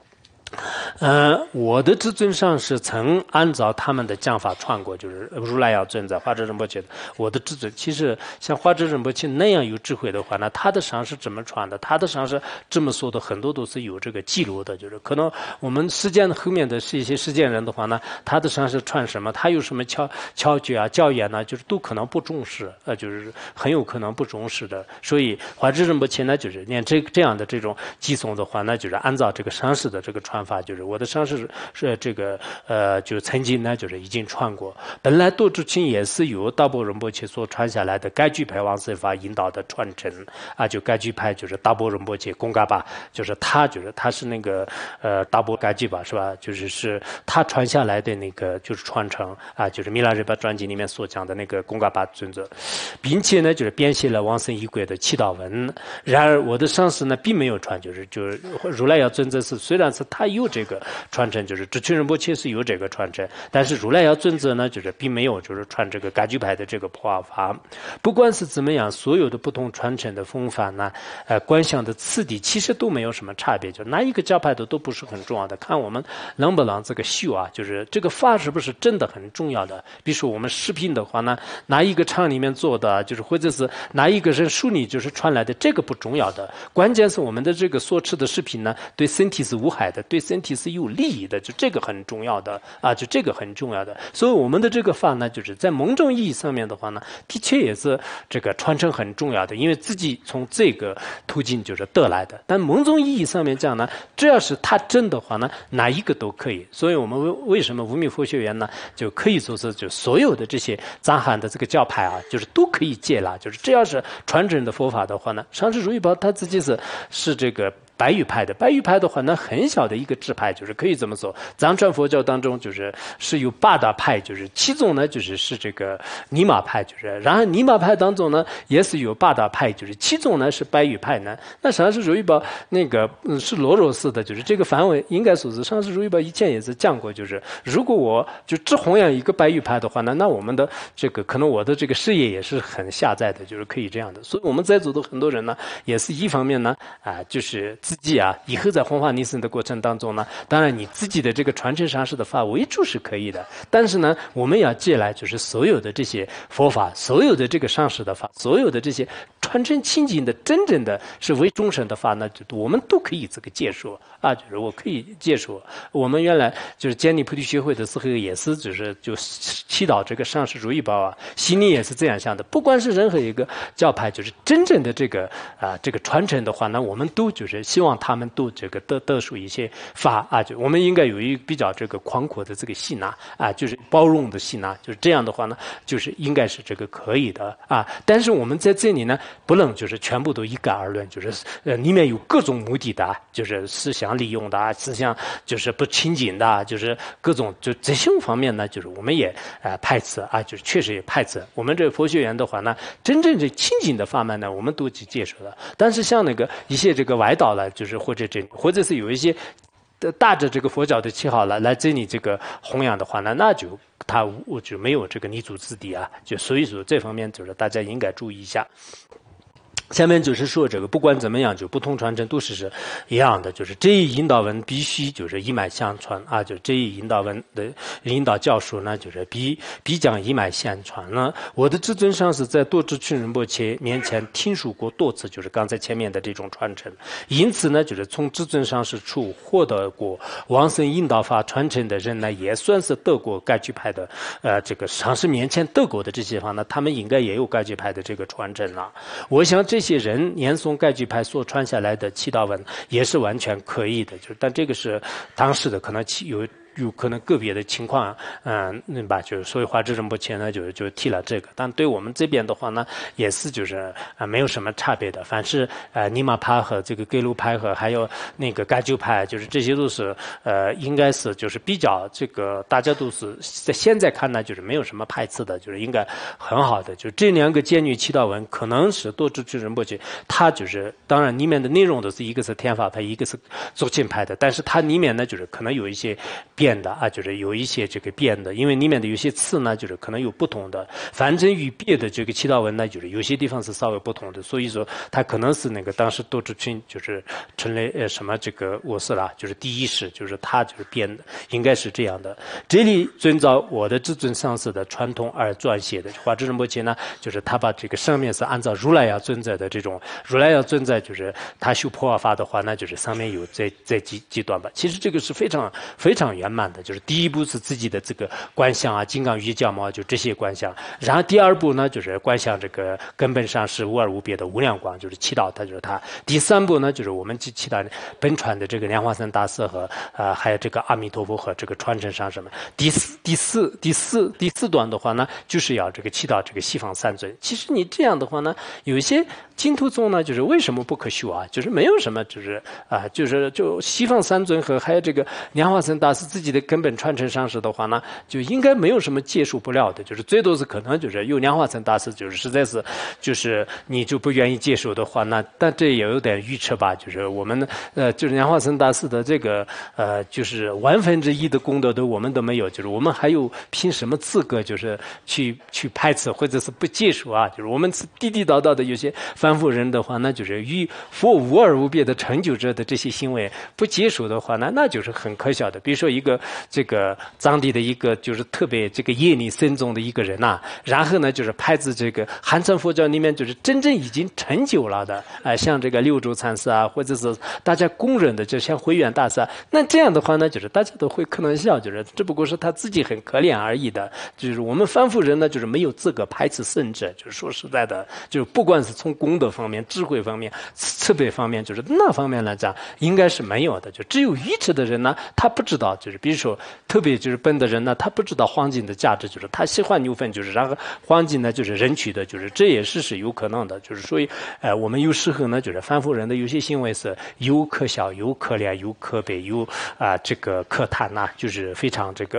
我的至尊上师曾按照他们的讲法传过，就是如来要尊者华智仁波切的。我的至尊其实像华智仁波切那样有智慧的话呢，他的上师怎么传的，他的上师这么说的很多都是有这个记录的，就是可能我们实践后面的是一些实践人的话呢，他的上师传什么，他有什么窍诀教言呢，就是都可能不重视就是很有可能不重视的。所以华智仁波切呢，就是念这样的这种偈颂的话呢，就是按照这个上师的这个传想法，就是我的上师是这个就曾经呢就是已经传过，本来多智钦也是由大波仁波切所传下来的该具派往生法引导的传承啊，就该具派就是大波仁波切贡嘎巴，就是他是那个大波该具吧是吧？是他传下来的那个就是传承啊，就是米拉日巴传记里面所讲的那个贡嘎巴尊者，并且呢就是编写了往生仪轨的祈祷文。然而我的上师呢并没有传，就是如来要尊者是虽然是他有这个传承，就是智群仁波切是有这个传承，但是如来要尊者呢就是并没有就是传这个该具派的这个破瓦法。不管是怎么样，所有的不同传承的风范呢，观想的次第其实都没有什么差别，就哪一个教派的都不是很重要的，看我们能不能这个修啊，就是这个法是不是真的很重要的。比如说我们视频的话呢，哪一个厂里面做的，就是或者是哪一个人书里就是传来的，这个不重要的，关键是我们的这个所吃的食品呢，对身体是无害的，对身体是有利益的，就这个很重要的啊，就这个很重要的。所以我们的这个法呢，就是在某种意义上面的话呢，的确也是这个传承很重要的，因为自己从这个途径就是得来的。但某种意义上面讲呢，只要是他真的话呢，哪一个都可以。所以我们为什么无名佛学院呢，就可以说是就所有的这些藏汉的这个教派啊，就是都可以接纳，就是只要是传承的佛法的话呢，上师如意宝他自己是这个白玉派的，白玉派的话呢，很小的一个支派，就是可以这么说，藏传佛教当中是有8大派，就是其中呢是这个尼玛派，就是然后尼玛派当中呢也是有8大派，就是其中呢是白玉派呢。那上师如意宝那个是罗罗寺的，就是这个范围应该说是上师如意宝以前也是讲过，就是如果我就只弘扬一个白玉派的话呢，那我们的这个可能我的这个事业也是很狭窄的，就是可以这样的。所以我们在座的很多人呢，也是一方面呢就是自己啊，以后在弘法利生的过程当中呢，当然你自己的这个传承上师的法为主是可以的，但是呢，我们要借来就是所有的这些佛法，所有的这个上师的法，所有的这些传承清净的真正的是为众生的法呢，我们都可以这个接受啊，就是我可以接受。我们原来就是建立菩提学会的时候，也是就祈祷这个上师如意宝啊，心里也是这样想的。不管是任何一个教派，就是真正的这个传承的话呢，我们都就是希望他们都这个得属一些法啊，就我们应该有一个比较这个宽阔的这个吸纳啊，就是包容的吸纳，就是这样的话呢，就是应该是这个可以的啊。但是我们在这里呢，不能就是全部都一概而论，就是里面有各种目的的，就是思想利用的，思想就是不清净的，就是各种就这些方面呢，就是我们也排斥啊，就是确实也排斥。我们这佛学院的话呢，真正这清净的法门呢，我们都去接受了。但是像那个一些这个歪道了，就是或者是有一些大着这个佛教的旗号来这里这个弘扬的话呢，那就我就没有这个立足之地啊，就所以说这方面就是大家应该注意一下。下面就是说这个不管怎么样，就不同传承都是一样的，就是这一引导文必须就是一脉相传啊，就这一引导文的引导教书呢，就是必将一脉相传呢。我的至尊上师在多智群仁波切面前听说过多次，就是刚才前面的这种传承，因此呢，就是从至尊上师处获得过往生引导法传承的人呢，也算是得过该具派的这个上师面前得过的这些法呢，他们应该也有该具派的这个传承了。我想这些人念诵该具派所传下来的祈祷文也是完全可以的，但这个是当时的可能有可能个别的情况，吧，就是所以华智仁波切呢就提了这个，但对我们这边的话呢，也是就是没有什么差别的，凡是尼玛派和这个格鲁派和还有那个该具派，就是这些都是应该是就是比较这个大家都是在现在看呢，就是没有什么排斥的，就是应该很好的。就这2个监狱祈祷文，可能是多智群仁波切，它就是当然里面的内容都是一个是天法派，一个是作庆派的，但是它里面呢就是可能有一些变的啊，就是有一些这个变的，因为里面的有些词呢，就是可能有不同的。反正与别的这个祈祷文呢，就是有些地方是稍微不同的，所以说它可能是那个当时多智群就是成了什么这个我是啦，就是第一世，就是他就是编的，应该是这样的。这里遵照我的至尊上师的传统而撰写的华智仁波切呢，就是他把这个上面是按照如来要尊者的这种如来要尊者，就是他修破瓦法的话，那就是上面有这几段吧。其实这个是非常非常圆满。 满的，就是第一步是自己的这个观想啊，金刚瑜伽嘛，就这些观想。然后第二步呢，就是观想这个根本上是无二无别的无量光，就是祈祷它就是它。第三步呢，就是我们去祈祷本传的这个莲花生大师和还有这个阿弥陀佛和这个传承上什么。第四段的话呢，就是要这个祈祷这个西方三尊。其实你这样的话呢，有一些净土宗呢，就是为什么不可修啊？就是没有什么，就是就西方三尊和还有这个莲花生大师自己的根本传承上师的话呢，就应该没有什么接受不了的，就是最多是可能就是有莲花生大师，就是实在是就是你就不愿意接受的话，那但这也有点愚痴吧？就是我们就是莲花生大师的这个就是1/1的功德都我们都没有，就是我们还有凭什么资格就是去排斥或者是不接受啊？就是我们地地道道的有些凡夫人的话，那就是与佛无二无别的成就者的这些行为不接受的话呢，那就是很可笑的。比如说一个这个藏地的一个就是特别这个业力深重的一个人呐，然后呢就是排斥这个汉传佛教里面就是真正已经成就了的像这个六祖禅师啊，或者是大家公认的就像慧远大师啊，那这样的话呢，就是大家都会可能笑，就是只不过是他自己很可怜而已的。就是我们凡夫人呢，就是没有资格排斥圣者，就是说实在的，就是不管是从功德方面、智慧方面、慈悲方面，就是那方面来讲，应该是没有的。就只有愚痴的人呢，他不知道，就是比如说特别就是笨的人呢，他不知道黄金的价值，就是他喜欢牛粪，就是然后黄金呢就是人取的，就是这也是有可能的。就是所以我们有时候呢，就是凡夫人的有些行为是有可笑、有可怜、有可悲、有这个可叹呐，就是非常这个。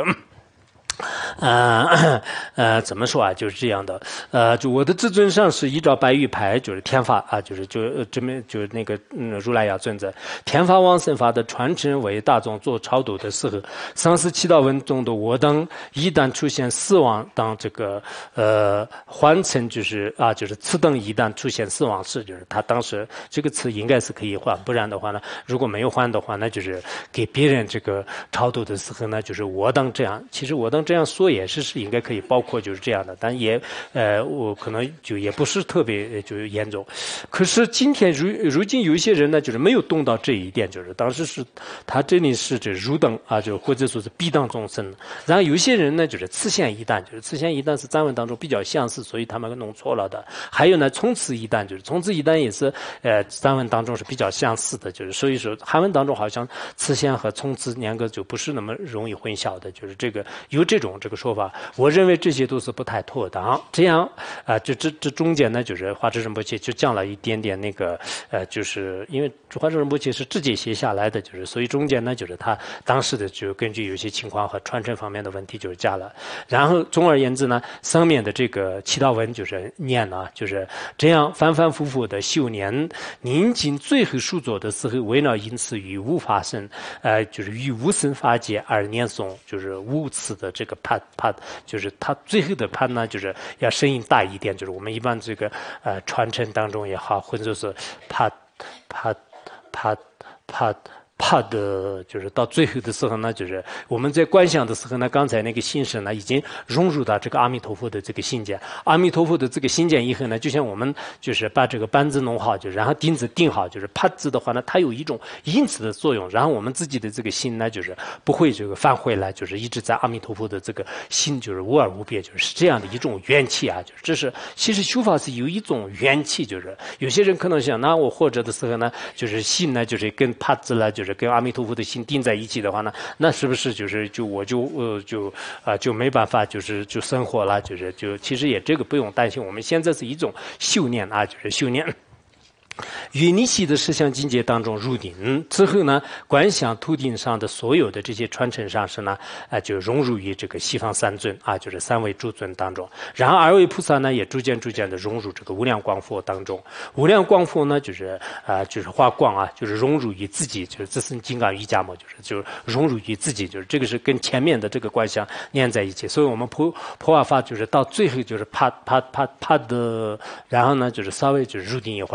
怎么说啊？就是这样的。就我的至尊上是依照白玉牌，就是天法啊，就是这边就是那个如来呀尊者，天法往生法的传承为大众做超度的时候，上师祈祷文中的我等一旦出现死亡，当这个换成就是就是此等一旦出现死亡时，就是他当时这个词应该是可以换，不然的话呢，如果没有换的话，那就是给别人这个超度的时候呢，就是我等这样，其实我等这样说也是应该可以包括就是这样的，但也我可能就也不是特别就严重。可是今天如今有一些人呢，就是没有动到这一点，就是当时是他这里是这如等就或者说是必当众生。然后有些人呢，就是次现一旦，就是次现一旦是藏文当中比较相似，所以他们弄错了的。还有呢，从此一旦，就是从此一旦也是藏文当中是比较相似的，就是所以说汉文当中好像次现和从此两个就不是那么容易混淆的，就是这个有这个说法，我认为这些都是不太妥当。这样这中间呢，就是华智仁波切就讲了一点点那个就是因为华智仁波切是直接写下来的，就是所以中间呢，就是他当时的就根据有些情况和传承方面的问题就是加了。然后总而言之呢，上面的这个祈祷文就是念了，就是这样反反复复的修念，临近最后数作的时候，为了因此与无法生就是与无生法界而念诵，就是无次的这个帕，就是它最后的帕呢，就是要声音大一点，就是我们一般这个传承当中也好，或者是帕的，就是到最后的时候呢，就是我们在观想的时候呢，刚才那个心神呢，已经融入到这个阿弥陀佛的这个心间，阿弥陀佛的这个心间以后呢，就像我们就是把这个扳子弄好，就是然后钉子钉好，就是帕字的话呢，它有一种因此的作用，然后我们自己的这个心呢，就是不会这个返回来，就是一直在阿弥陀佛的这个心，就是无二无别，就是这样的一种元气啊，就是这是其实修法是有一种元气，就是有些人可能想，那我活着的时候呢，就是心呢，就是跟帕字了，就是跟阿弥陀佛的心定在一起的话呢，那是不是就是我就没办法就生活了，就其实也这个不用担心，我们现在是一种修炼啊，就是修炼。于尼系的实相境界当中入定之后呢，观想土地上的所有的这些传承上师呢，就融入于这个西方三尊就是三位诸尊当中。然后二位菩萨呢，也逐渐的融入这个无量光佛当中。无量光佛呢，就是化光就是融入于自己，就是自身金刚瑜伽嘛，就是融入于自己，就是这个是跟前面的这个观想连在一起。所以我们普瓦法就是到最后就是啪的，然后呢就是稍微就是入定一会儿。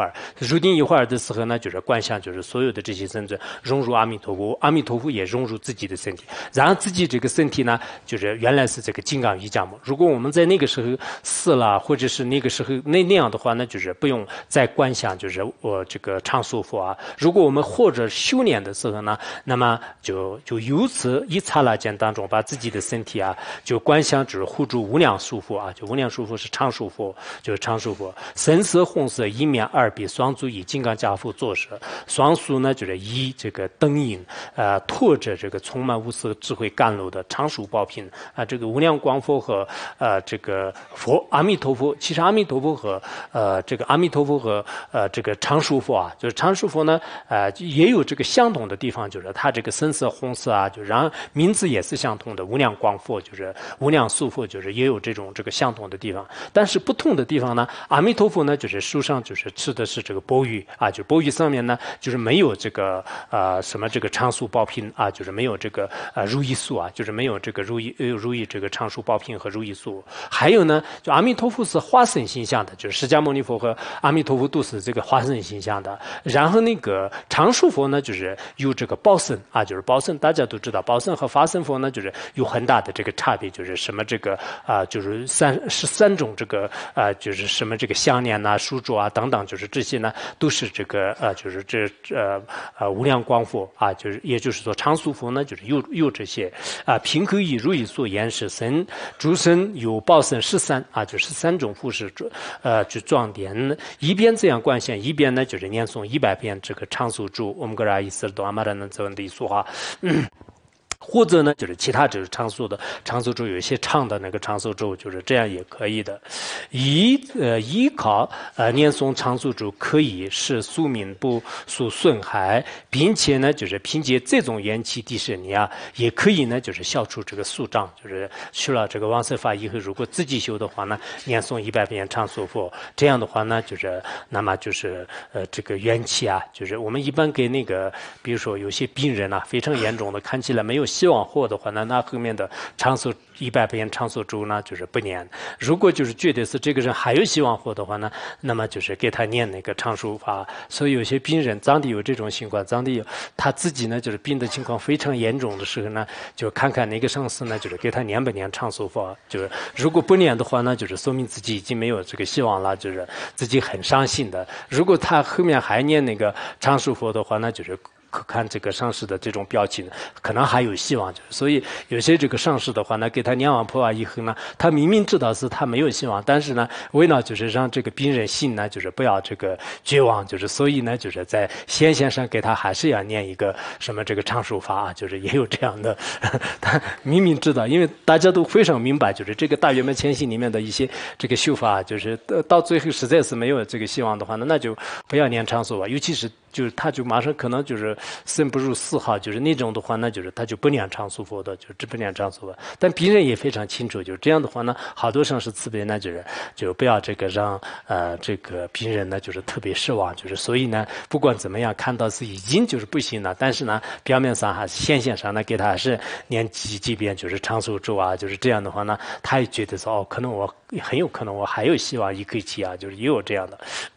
入定一会儿的时候呢，就是观想，就是所有的这些僧尊融入阿弥陀佛，阿弥陀佛也融入自己的身体，然后自己这个身体呢，就是原来是这个金刚瑜伽嘛。如果我们在那个时候死了，或者是那个时候那样的话呢，就是不用再观想，就是这个常住佛啊。如果我们或者修炼的时候呢，那么就由此一刹那间当中，把自己的身体啊，就观想就是护住无量寿佛啊，就无量寿佛是常住佛，就是常住佛。神色红色，一面二臂，双足以金刚跏趺坐着，双手呢就是以这个灯影托着这个充满无色智慧甘露的常住宝品啊，这个无量光佛和这个佛阿弥陀佛，其实阿弥陀佛和这个阿弥陀佛和这个常住佛啊，就是常住佛呢也有这个相同的地方，就是它这个深色红色啊，就然后名字也是相同的，无量光佛就是无量寿佛，就是也有这个相同的地方，但是不同的地方呢，阿弥陀佛呢就是书上就是吃的是这个钵盂啊，就钵盂上面呢就是没有这个什么这个常住宝品啊，就是没有这个如意素啊，就是没有这个如意这个常住宝品和如意素。还有呢，就阿弥陀佛是化身形象的，就是释迦牟尼佛和阿弥陀佛都是这个化身形象的。然后那个常住佛呢，就是有这个报身啊，就是报身，大家都知道，报身和法身佛呢，就是有很大的这个差别，就是什么这个就是13种这个就是什么这个香念呐、书桌啊等等，就是这些呢都是这个就是无量光佛啊，就是也就是说常住佛呢，就是有这些平口以如意所言是身诸身有报身13啊，就13种护饰就装点，一边这样观想，一边呢就是念诵100遍这个常住咒唵格拉伊斯多阿玛达那这样的一说话。或者呢，就是其他就是常住的常住咒，有一些唱的那个常住咒，就是这样也可以的。依靠念诵常住咒，可以使宿命不受损害，并且呢，就是凭借这种元气地势力啊，也可以呢，就是消除这个宿障。就是修了这个往生法以后，如果自己修的话呢，念诵100遍常住佛，这样的话呢，就是那么就是这个元气啊，就是我们一般给那个，比如说有些病人啊，非常严重的，看起来没有希望活的话呢，那后面的常住100遍常住咒呢，就是不念。如果就是觉得是这个人还有希望活的话呢，那么就是给他念那个常住法。所以有些病人当地有这种情况，当地他自己呢就是病的情况非常严重的时候呢，就看看哪个上司呢，就是给他念不念常住法。就是如果不念的话呢，就是说明自己已经没有这个希望了，就是自己很伤心的。如果他后面还念那个常住佛的话呢，就是看这个上师的这种表情，可能还有希望。所以有些这个上师的话呢，给他念完破瓦以后呢，他明明知道是他没有希望，但是呢，为了就是让这个病人心呢，就是不要这个绝望，就是所以呢，就是在先线上给他还是要念一个什么这个常住法，就是也有这样的。他明明知道，因为大家都非常明白，就是这个大圆满前行里面的一些这个修法，就是到最后实在是没有这个希望的话呢，那就不要念常住法，尤其是就是他就马上可能就是生不如死哈，就是那种的话呢，就是他就不念常住佛的，就不念常住佛。但病人也非常清楚，就是这样的话呢，好多上师慈悲呢，就不要这个让这个病人呢就是特别失望，就是所以呢，不管怎么样，看到是已经就是不行了，但是呢，表面上还是线上呢给他还是念几遍就是常住咒啊，就是这样的话呢，他也觉得说哦，可能我很有可能我还有希望一口气啊，就是也有这样的。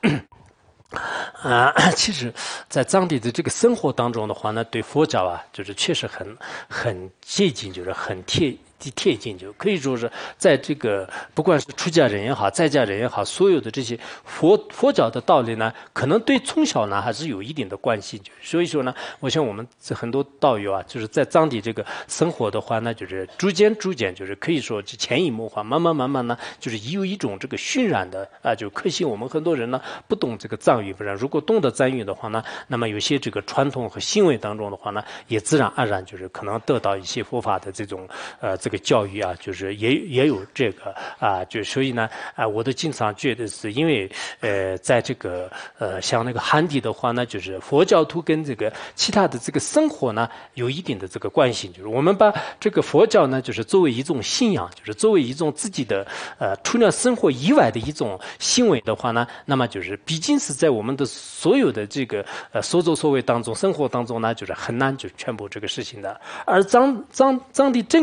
其实，在藏地的这个生活当中的话呢，对佛教啊，就是确实很接近，就是很贴近，就可以说是在这个不管是出家人也好，在家人也好，所有的这些佛教的道理呢，可能对从小呢还是有一定的关系。所以说呢，我想我们很多道友啊，就是在藏地这个生活的话呢，就是逐渐，就是可以说是潜移默化，慢慢呢，就是有一种这个熏染的就可惜我们很多人呢不懂这个藏语，不然如果懂得藏语的话呢，那么有些这个传统和行为当中的话呢，也自然而然就是可能得到一些佛法的这种这个教育啊，就是也有这个就所以呢我都经常觉得是因为在这个像那个汉地的话呢，就是佛教徒跟这个其他的这个生活呢有一定的这个关系，就是我们把这个佛教呢，就是作为一种信仰，就是作为一种自己的除了生活以外的一种行为的话呢，那么就是毕竟是在我们的所有的这个所作所为当中，生活当中呢，就是很难就全部这个事情的。而藏地整个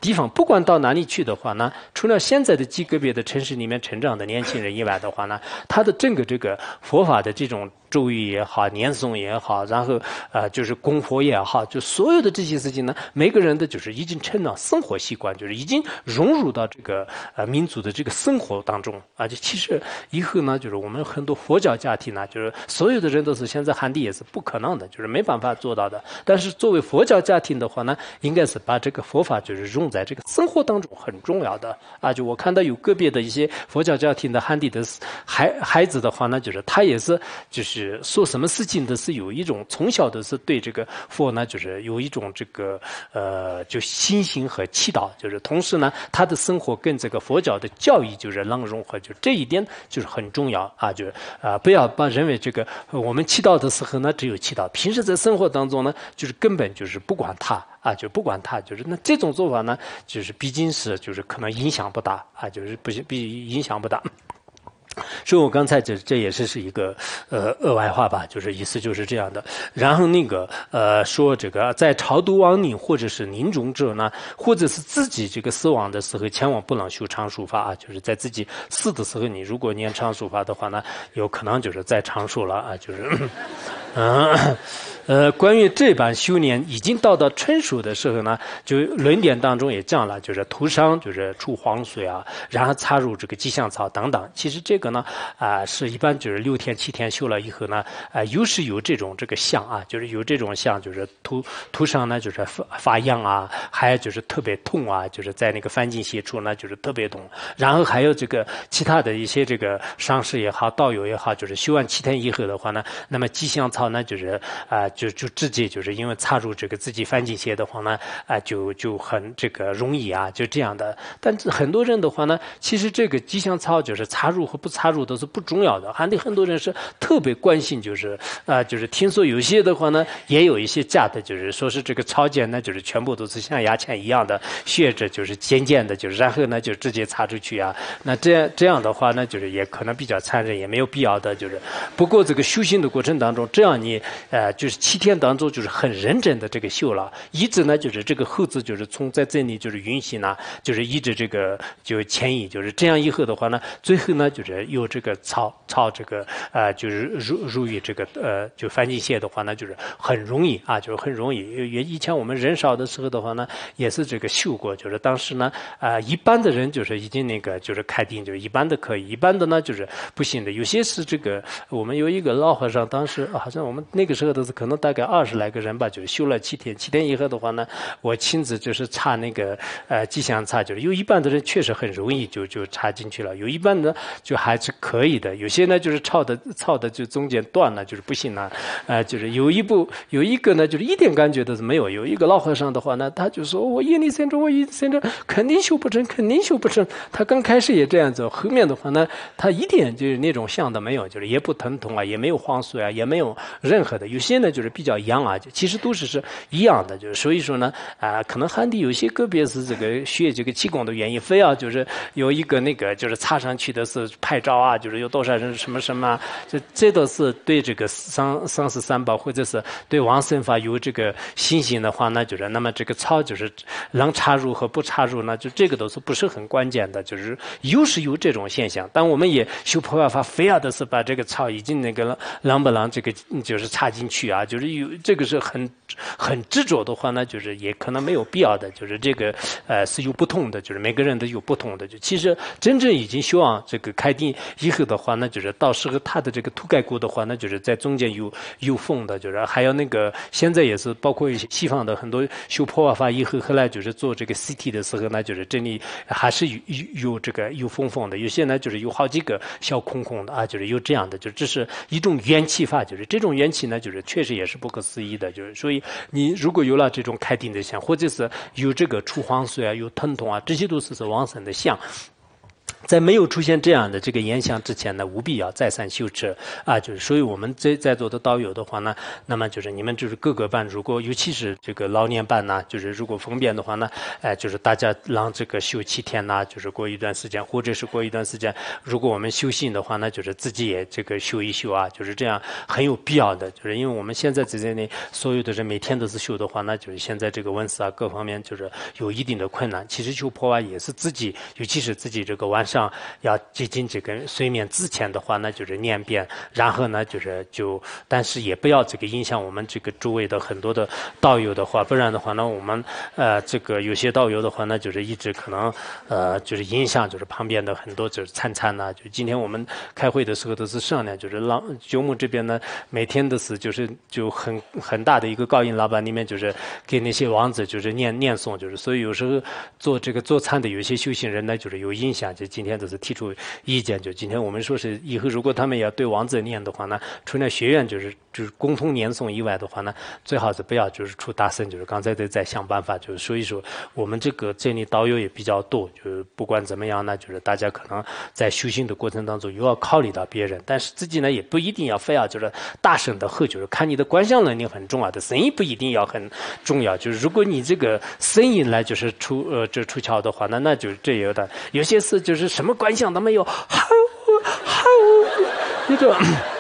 地方，不管到哪里去的话呢，除了现在的极个别的城市里面成长的年轻人以外的话呢，他的整个这个佛法的这种咒语也好，念诵也好，然后就是供佛也好，就所有的这些事情呢，每个人的就是已经成了生活习惯，就是已经融入到这个民族的这个生活当中啊。就其实以后呢，就是我们很多佛教家庭呢，就是所有的人都是现在汉地也是不可能的，就是没办法做到的。但是作为佛教家庭的话呢，应该是把这个佛法就是融在这个生活当中很重要的啊。就我看到有个别的一些佛教家庭的汉地的孩子的话呢，就是他也是就是做什么事情都是有一种从小都是对这个佛呢，就是有一种这个就信心和祈祷，就是同时呢，他的生活跟这个佛教的教义就是能融合，就这一点就是很重要啊，就是不要把认为这个我们祈祷的时候呢只有祈祷，平时在生活当中呢就是根本就是不管他啊，就不管他，就是那这种做法呢，就是毕竟是就是可能影响不大啊，就是不影响不大。所以我刚才这也是一个额外话吧，就是意思就是这样的。然后那个说这个在超度亡灵或者是临终者呢，或者是自己这个死亡的时候，千万不能修长寿法啊，就是在自己死的时候，你如果念长寿法的话呢，有可能就是再长寿了啊，就是关于这般修炼已经到成熟的时候呢，就论点当中也讲了，就是涂上就是除黄水啊，然后插入这个吉祥草等等。其实这个呢是一般就是6天7天修了以后呢，有时有这种这个相啊，就是有这种相，就是涂上呢就是发痒啊，还有就是特别痛啊，就是在那个翻经邪处呢就是特别痛。然后还有这个其他的一些这个上师也好，道友也好，就是修完7天以后的话呢，那么吉祥草呢就是就直接就是因为插入这个自己翻经邪的话呢，就很这个容易啊，就这样的。但是很多人的话呢，其实这个吉祥草就是插入和不插入都是不重要的。很多人是特别关心，就是就是听说有些的话呢，也有一些假的，就是说是这个草剪呢，就是全部都是像牙签一样的血着，就是尖尖的，就是然后呢就直接插出去啊。那这样的话呢，就是也可能比较残忍，也没有必要的。就是不过这个修行的过程当中，这样你就是7天当中就是很认真的这个修了，一直呢就是这个后子就是从在这里就是运行呢，就是一直这个就牵引，就是这样以后的话呢，最后呢就是有这个操这个就是入于这个就翻经邪的话呢，就是很容易啊，就是很容易。以前我们人少的时候的话呢，也是这个修过，就是当时呢一般的人就是已经那个就是开定，就是一般的可以，一般的呢就是不行的。有些是这个我们有一个老和尚，当时好像我们那个时候都是可能大概20来个人吧，就是修了7天，7天以后的话呢，我亲自就是插那个吉祥插，就是有一半的人确实很容易就插进去了，有一半呢就还是可以的，有些呢就是操的就中间断了，就是不行了，就是有一个呢就是一点感觉都是没有。有一个老和尚的话呢，他就说我业力深重，肯定修不成，肯定修不成。他刚开始也这样子，后面的话呢，他一点就是那种相都没有，就是也不疼痛啊，也没有黄水啊，也没有任何的。有些呢就是比较痒啊，其实都是一样的，就是所以说呢可能汉地有些个别是这个学这个气功的原因，非要就是有一个那个就是插上去的是拍照啊，就是有多少人什么啊，这都是对这个丧事三宝或者是对往生法有这个信心的话呢，就是那么这个草就是能插入和不插入呢，就这个都是不是很关键的，就是有这种现象。但我们也修破坏法，非要的是把这个草已经那个能不能这个就是插进去啊，就是有这个是很执着的话呢，就是也可能没有必要的，就是这个是有不同的，就是每个人都有不同的。就其实真正已经修往这个开定以后的话呢，就是到时候他的这个土盖骨的话呢，就是在中间有缝的，就是还有那个现在也是包括一些西方的很多修破坏法以后，后来就是做这个 CT 的时候呢，就是这里还是有这个有缝的，有些呢就是有好几个小空的啊，就是有这样的，就这是一种元气法，就是这种元气呢，就是确实也是不可思议的，就是所以你如果有了这种开定的相，或者是有这个除黄水啊，有疼痛啊，这些都是往生的相。 在没有出现这样的这个现象之前呢，务必要再三修持啊，就是所以我们在座的道友的话呢，那么就是你们就是各个班，如果尤其是这个老年班呢，就是如果方便的话呢，就是大家让这个休7天呐，就是过一段时间，或者是过一段时间，如果我们修行的话呢，就是自己也这个修一修啊，就是这样很有必要的，就是因为我们现在在内所有的人每天都是修的话呢，就是现在这个温室啊各方面就是有一定的困难。其实修破啊也是自己，尤其是自己这个晚上要接近这个睡眠之前的话呢，就是念遍，然后呢但是也不要这个影响我们这个周围的很多的道友的话，不然的话呢，我们这个有些道友的话呢，就是一直可能就是影响就是旁边的很多就是参呐，就今天我们开会的时候都是商量，就是九牧这边呢每天都是就很大的一个高音喇叭里面就是给那些王子就是念诵，就是所以有时候做餐的有些修行人呢就是有影响，就今天都是提出意见，就今天我们说是以后如果他们要对王子念的话呢，除了学院就是共同念诵以外的话呢，最好是不要就是出大声，就是刚才都在想办法，就是所以说我们这里道友也比较多，就是不管怎么样呢，就是大家可能在修行的过程当中又要考虑到别人，但是自己呢也不一定要非要就是大声的喝，就是看你的观想能力很重要的，声音不一定要很重要，就是如果你这个声音来就是出窍的话，那就是这有些事就是什么观想都没有，那个。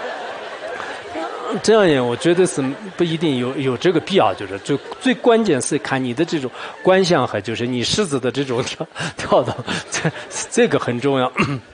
这样也我觉得是不一定有这个必要，就是最关键是看你的这种观想和就是你狮子的这种跳动，这个很重要。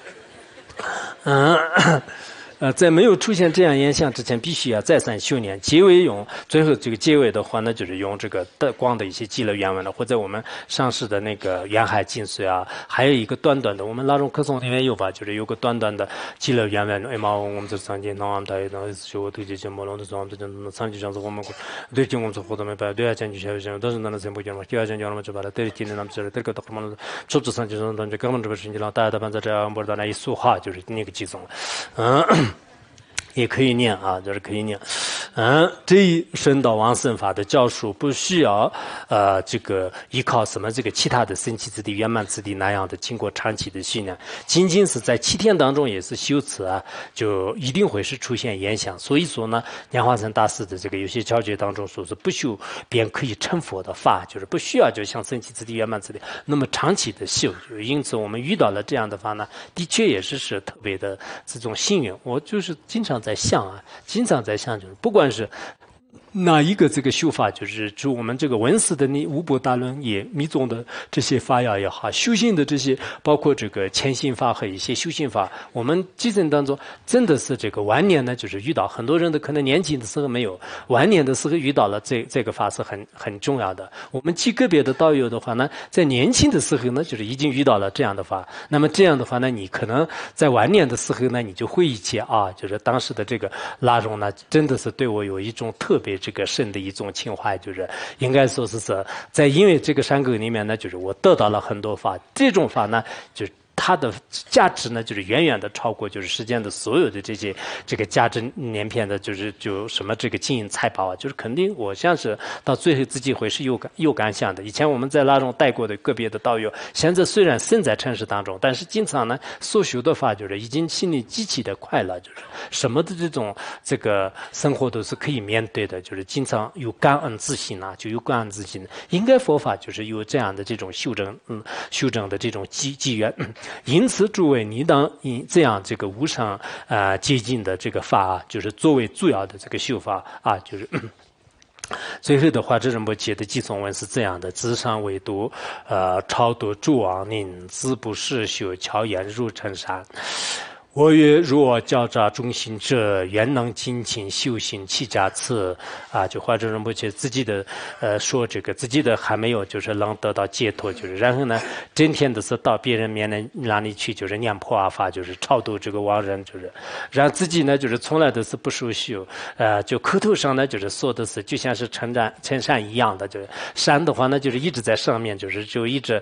在没有出现这样现象之前，必须要再三修炼。结尾最后这个结尾的话呢，就是用这个光的一些极乐原文的，或者我们上师的那个远海净水啊，还有一个短短的，我们那种课诵里面有吧，就是有个短短的极乐原文。我们这三界南台那修对这些摩龙的说，这三界上是我们对经我们活动没办，对啊，讲就下下，但是那全部讲嘛，第二讲讲了嘛，就把它对今天咱们这个的我们出自三界上，咱就根本这个事情了，大家的班在这样不知道那一说话就是那个集中了，也可以念啊，就是可以念。这一升到往生法的教书不需要这个依靠什么这个其他的神奇之地、圆满之地那样的经过长期的训练，仅仅是在7天当中也是修持啊，就一定会是出现现象。所以说呢，莲花生大师的这个有些教诀当中说是不修便可以成佛的法，就是不需要就像神奇之地、圆满之地那么长期的修。因此我们遇到了这样的法呢，的确也是特别的这种幸运。我就是经常在想，就是不管是哪一个这个修法，就是我们这个文思的无波大论也密宗的这些法要也好，修行的这些包括这个潜心法和一些修行法，我们基层当中真的是这个晚年呢，就是遇到很多人的可能年轻的时候没有，晚年的时候遇到了这个法是很重要的。我们极个别的道友的话呢，在年轻的时候呢，就是已经遇到了这样的法，那么这样的话呢，你可能在晚年的时候呢，你就会一起啊，就是当时的这个拉荣呢，真的是对我有一种特别这个深的一种情怀，就是应该说是在因为这个山沟里面呢，就是我得到了很多法，这种法呢，就是它的价值呢，就是远远的超过就是世间的所有的这个价值连篇的，就什么这个金银财宝啊，就是肯定我像是到最后自己会是有感想的。以前我们在那种带过的个别的道友，现在虽然身在城市当中，但是经常呢所修的法就是已经心里极其的快乐，就是什么的这个生活都是可以面对的，就是经常有感恩之心啊，就有感恩之心。应该佛法就是有这样的这种修正的这种机缘。因此，诸位，你当这样这个无上接近的这个法，就是作为主要的这个修法啊，就是最后的话，这仁波切的偈颂文是这样的：自上为度，超度诸亡灵，自不世修，巧言入尘山。我曰：若教诈中行者，愿能精勤修行其家次啊！就华州仁波切自己的说这个自己的还没有就是能得到解脱，就是然后呢，整天都是到别人面前哪里去，就是念破阿法，就是超度这个亡人，就是让自己呢就是从来都是不受修，就口头上呢就是说的是就像是成山一样的，就是山的话呢就是一直在上面，就一直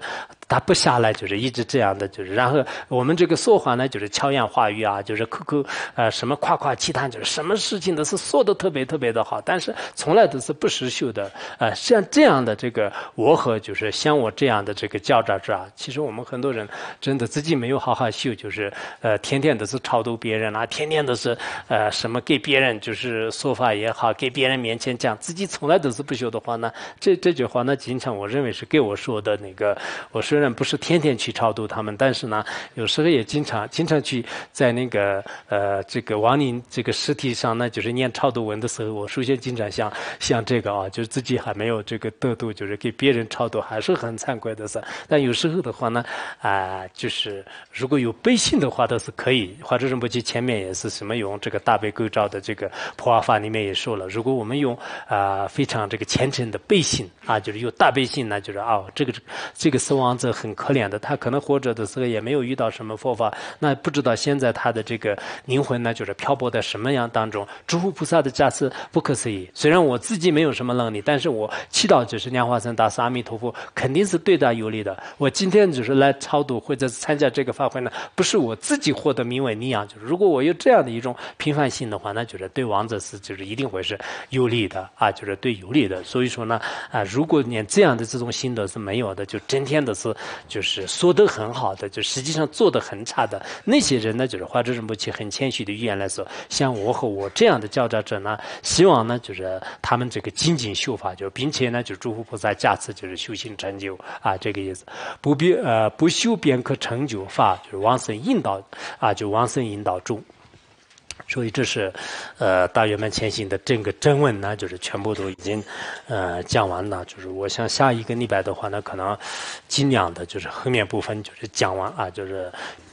他不下来，就是一直这样的，就是然后我们这个说话呢，就是巧言化语啊，就是什么夸夸其谈，就是什么事情都是说的特别特别的好，但是从来都是不实修的。像这样的这个我和就是像我这样的这个教导者啊，其实我们很多人真的自己没有好好修，就是天天都是超度别人啊，天天都是什么给别人就是说法也好，给别人面前讲，自己从来都是不修的话呢，这句话呢，经常我认为是给我说的那个。我虽然不是天天去超度他们，但是呢，有时候也经常去在那个这个亡灵这个尸体上呢，就是念超度文的时候，我首先经常像这个啊，就是自己还没有这个得度，就是给别人超度，还是很惭愧的事。但有时候的话呢，就是如果有悲心的话，倒是可以。华住仁波切前面也是什么用这个大悲构造的这个普瓦法里面也说了，如果我们用非常这个虔诚的悲心啊，就是有大悲心呢，就是这个死亡者很可怜的，他可能活着的时候也没有遇到什么佛法，那不知道现在他的这个灵魂呢，就是漂泊在什么样当中。诸佛菩萨的加持不可思议。虽然我自己没有什么能力，但是我祈祷就是莲花生大师阿弥陀佛，肯定是对他有利的。我今天就是来超度或者参加这个法会呢，不是我自己获得名为利养，就是如果我有这样的一种平凡心的话，那就是对亡者是就是一定会是有利的啊，就是对有利的。所以说呢，如果连这样的这种心得是没有的，就整天的是就是说得很好的，就实际上做得很差的那些人呢，就是华住仁波切很谦虚的语言来说，像我和我这样的教导者呢，希望呢就是他们这个精进修法，就并且呢就诸佛菩萨加持，就是修行成就啊，这个意思。不修便可成就法，就是往生引导啊，就往生引导中。所以这是大圆满前行的整个真文呢，就是全部都已经讲完了。就是我想下一个礼拜的话呢，可能尽量的就是后面部分就是讲完啊，就是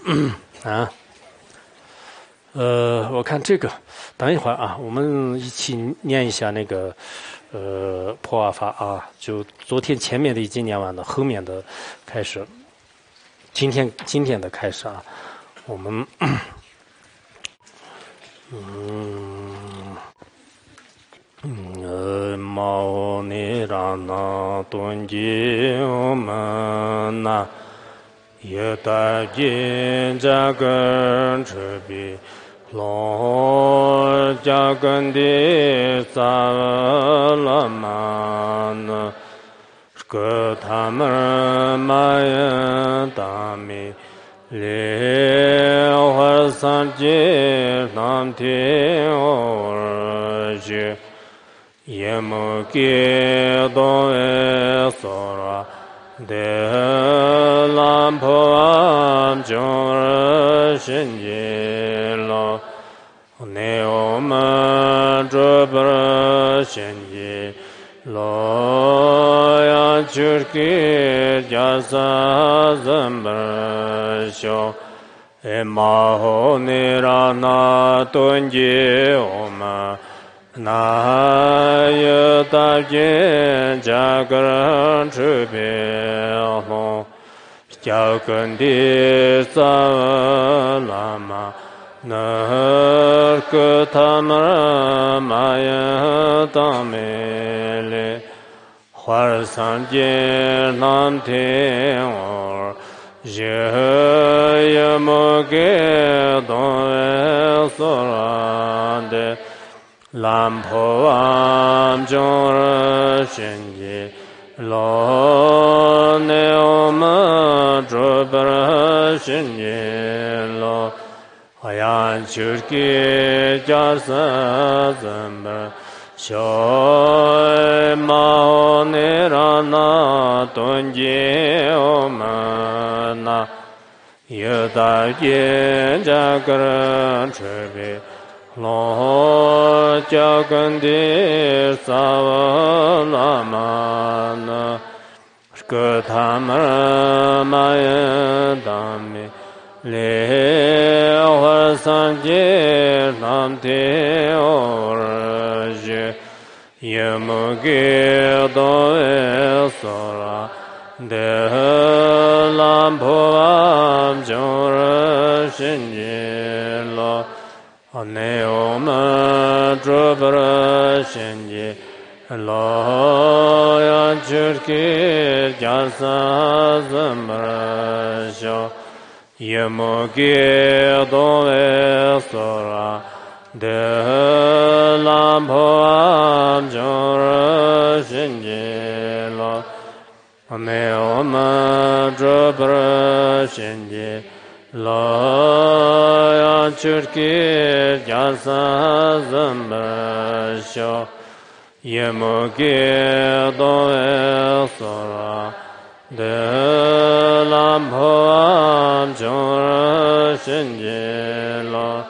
我看这个，等一会儿啊，我们一起念一下那个破瓦法啊，就昨天前面的已经念完了，后面的开始，今天的开始啊，我们。毛尼拉那顿吉欧曼那耶达吉扎根赤比罗扎根迪萨拉曼那格他们玛耶达米列华三吉南天欧日耶摩揭多耶娑拉德兰婆安众人心耶罗内欧曼卓布拉心耶罗呀丘基加萨赞布拉修马吼尼拉那顿吉欧曼那耶达吉加格兰赤别红加根迪萨拉玛那个他们玛耶达美利华尔三界南天尔耶摩给东耶娑拉的兰婆安众人心耶罗内欧曼卓布拉心耶罗海洋丘基加萨赞布小马欧尼拉那顿吉欧曼那耶达耶加格兰赤比罗加根迪萨瓦拉玛那格他们玛耶达米列华三界南天欧日耶摩揭多耶娑拉德兰婆安众人心耶罗内欧曼卓布拉心耶 Loya Churki Jasa Zambrasho Yemoki Dove Sora De Lampoam Jora Shinjilo Ameoma Drobra Shinji Loya Churki Jasa Zambrasho Yemoki Dove Sora De Lampoam Jora Shinjilo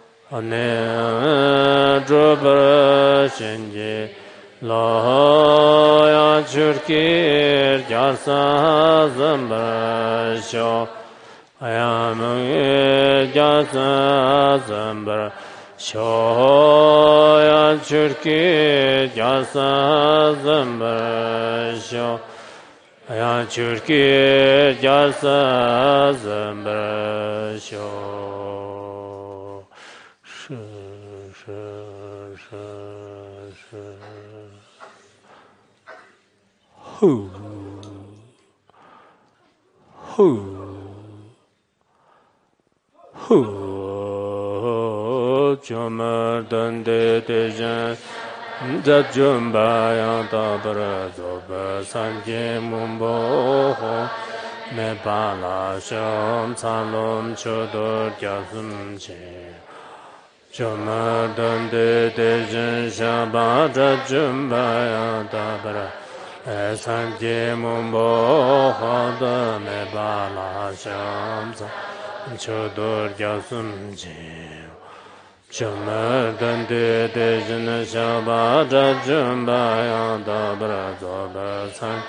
Ane Drobra Shinji Loya Churki Jasa Zambrasho Ayam Jasa Zambrasho Shoya Churki Jasa Zambrasho Aya Churki Jasa Zambrasho Hu Chumar Dande Dejan Jumba Yantabra Zoba Sanje Mumbo Me Pala Sham Salom Chodur Jasum Che Chumar Dande Dejan Shabada Jumba Yantabra Sanje Mumbo Hoda Me Pala Sham Chodur Jasum Che Chama Dande Dejana Shabada Jumba Yandabra Zoba San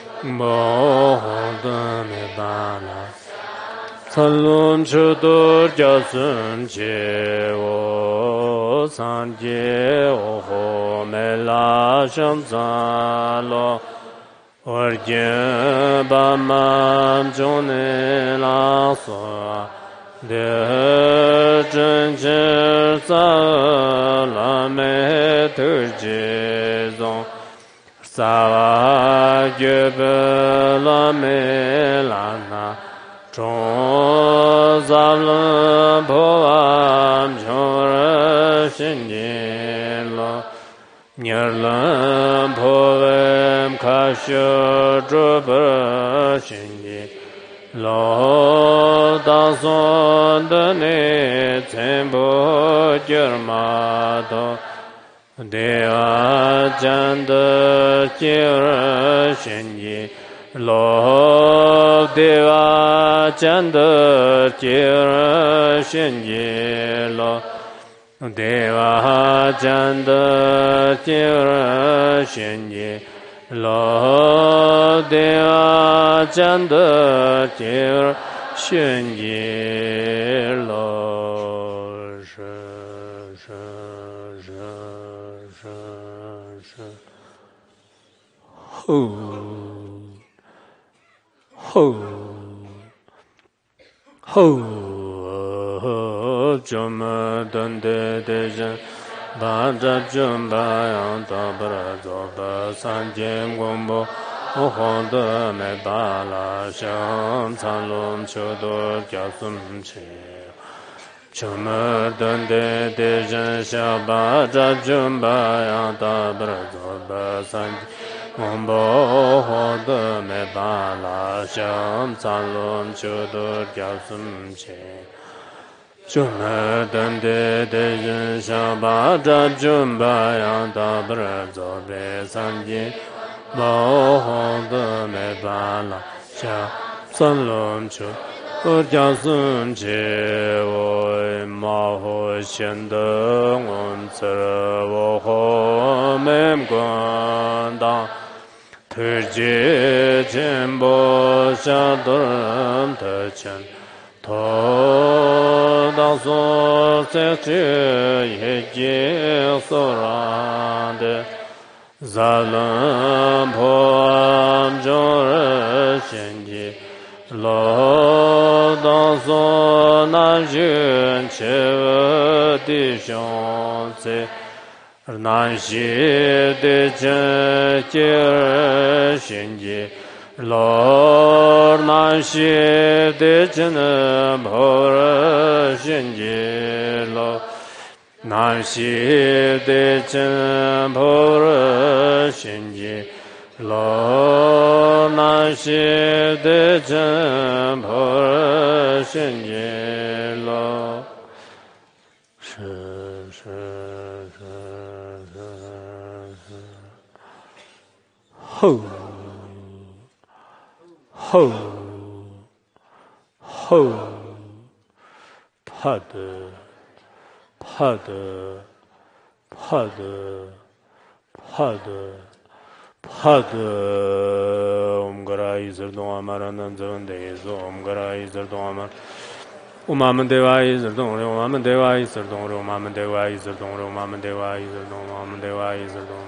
Bohoda Mebala Salun Chodur Jasum Che O Sanje Oho Mela Shamsalo Orje Bamam Jone La Soa De Zhenjir Sa La Me Turji Zong Sa Gyebe La Me La Na Zhong Zab Le Po Am Zhong Re Shin Yin Lo Nyer Le Po Vem Ka Shu Zhu Ber Shin Yin Lo da son de ne tembo germato de a janda kira shenji lo de a janda kira shenji lo de a janda kira shenji Lo Dea Janda Tir Shen Yi Lo Ho Jama Dande Dejan Bada Jumba Yantabra Zoba Sanjem Gombo Honda Me Bala Sham Salom Chodur Jasum Che Chuma Dande Dejan Shabada Jumba Yantabra Zoba Sanjem Gombo Honda Me Bala Sham Salom Chodur Jasum Che Chuma Dande Dejan Shabada Jumba Yantabra Zobe Sanje Mohonda Me Bala Sha Salom Chu Jasum Che Oi Maho Shenda Om Tsara Woho Mem Gwanda Turje Jembo Shaduram Tachan Da so se ye ye sorande zalam pom jor shenji lo da so na jun che di shon se 南西的真结心结，罗南西的真婆罗心结罗，南西的真婆罗心结罗，南西的真婆罗心结罗，ho ho ho pad pad pad pad pad om gara izar do amara nanzan de zo om gara izar do amar Om Deva izar do om Deva izar do om Deva izar do om Deva izar do om Deva izar do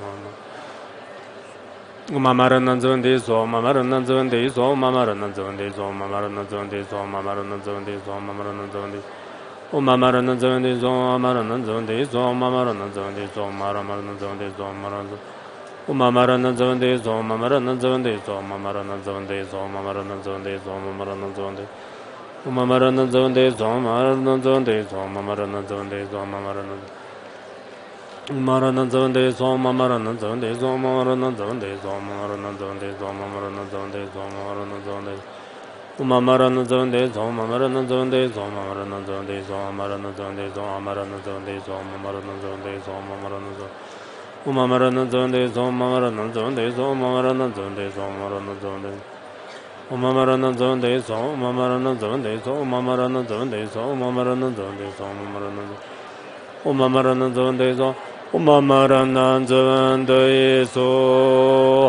Mamarananzavande so, Mamarananzavande so, Mamarananzavande so, Mamarananzavande so, Mamarananzavande so, Mamarananzavande O Mamarananzavande so, Mamarananzavande so, Mamarananzavande so, Mamarananzavande so, O Mamarananzavande so, Mamarananzavande so, Mamarananzavande so, Mamarananzavande so, Mamarananzavande O Mamarananzavande so, Mamarananzavande so, Mamarananzavande so, Mamarananzavande Marananzavande so Mamarananzavande so Mamarananzavande so Mamarananzavande so Mamarananzavande so Mamarananzavande Mamarananzavande so Mamarananzavande so Mamarananzavande so Mamarananzavande so Mamarananzavande so Mamarananzavande so Mamarananzavande so Mamarananzavande so Mamarananzavande so Mamarananzavande Mamarananzavande so Mamarananzavande so Mamarananzavande so Mamarananzavande so Mamarananzavande O Mamarananzavande so O Mamarananzavande so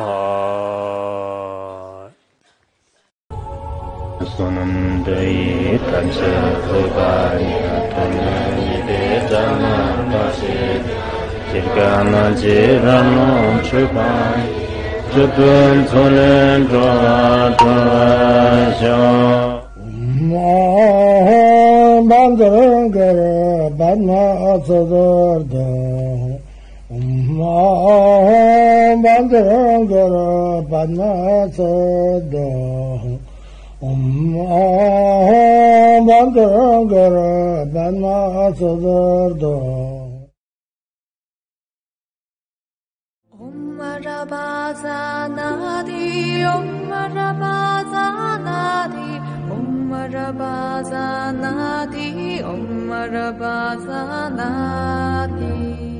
ha Sonamdai Tansa Sogaya Tanani De Jana Basi Jirgana Jirano Chupai Chupun Solen Droa Droa Shao Bandarangara Badma Asadarda Bandarangara Badma Asadarda Bandarangara Badma Asadarda Om Rabaza Nadi Om Rabaza Nadi Om Rabaza Nadi Om Rabaza Nadi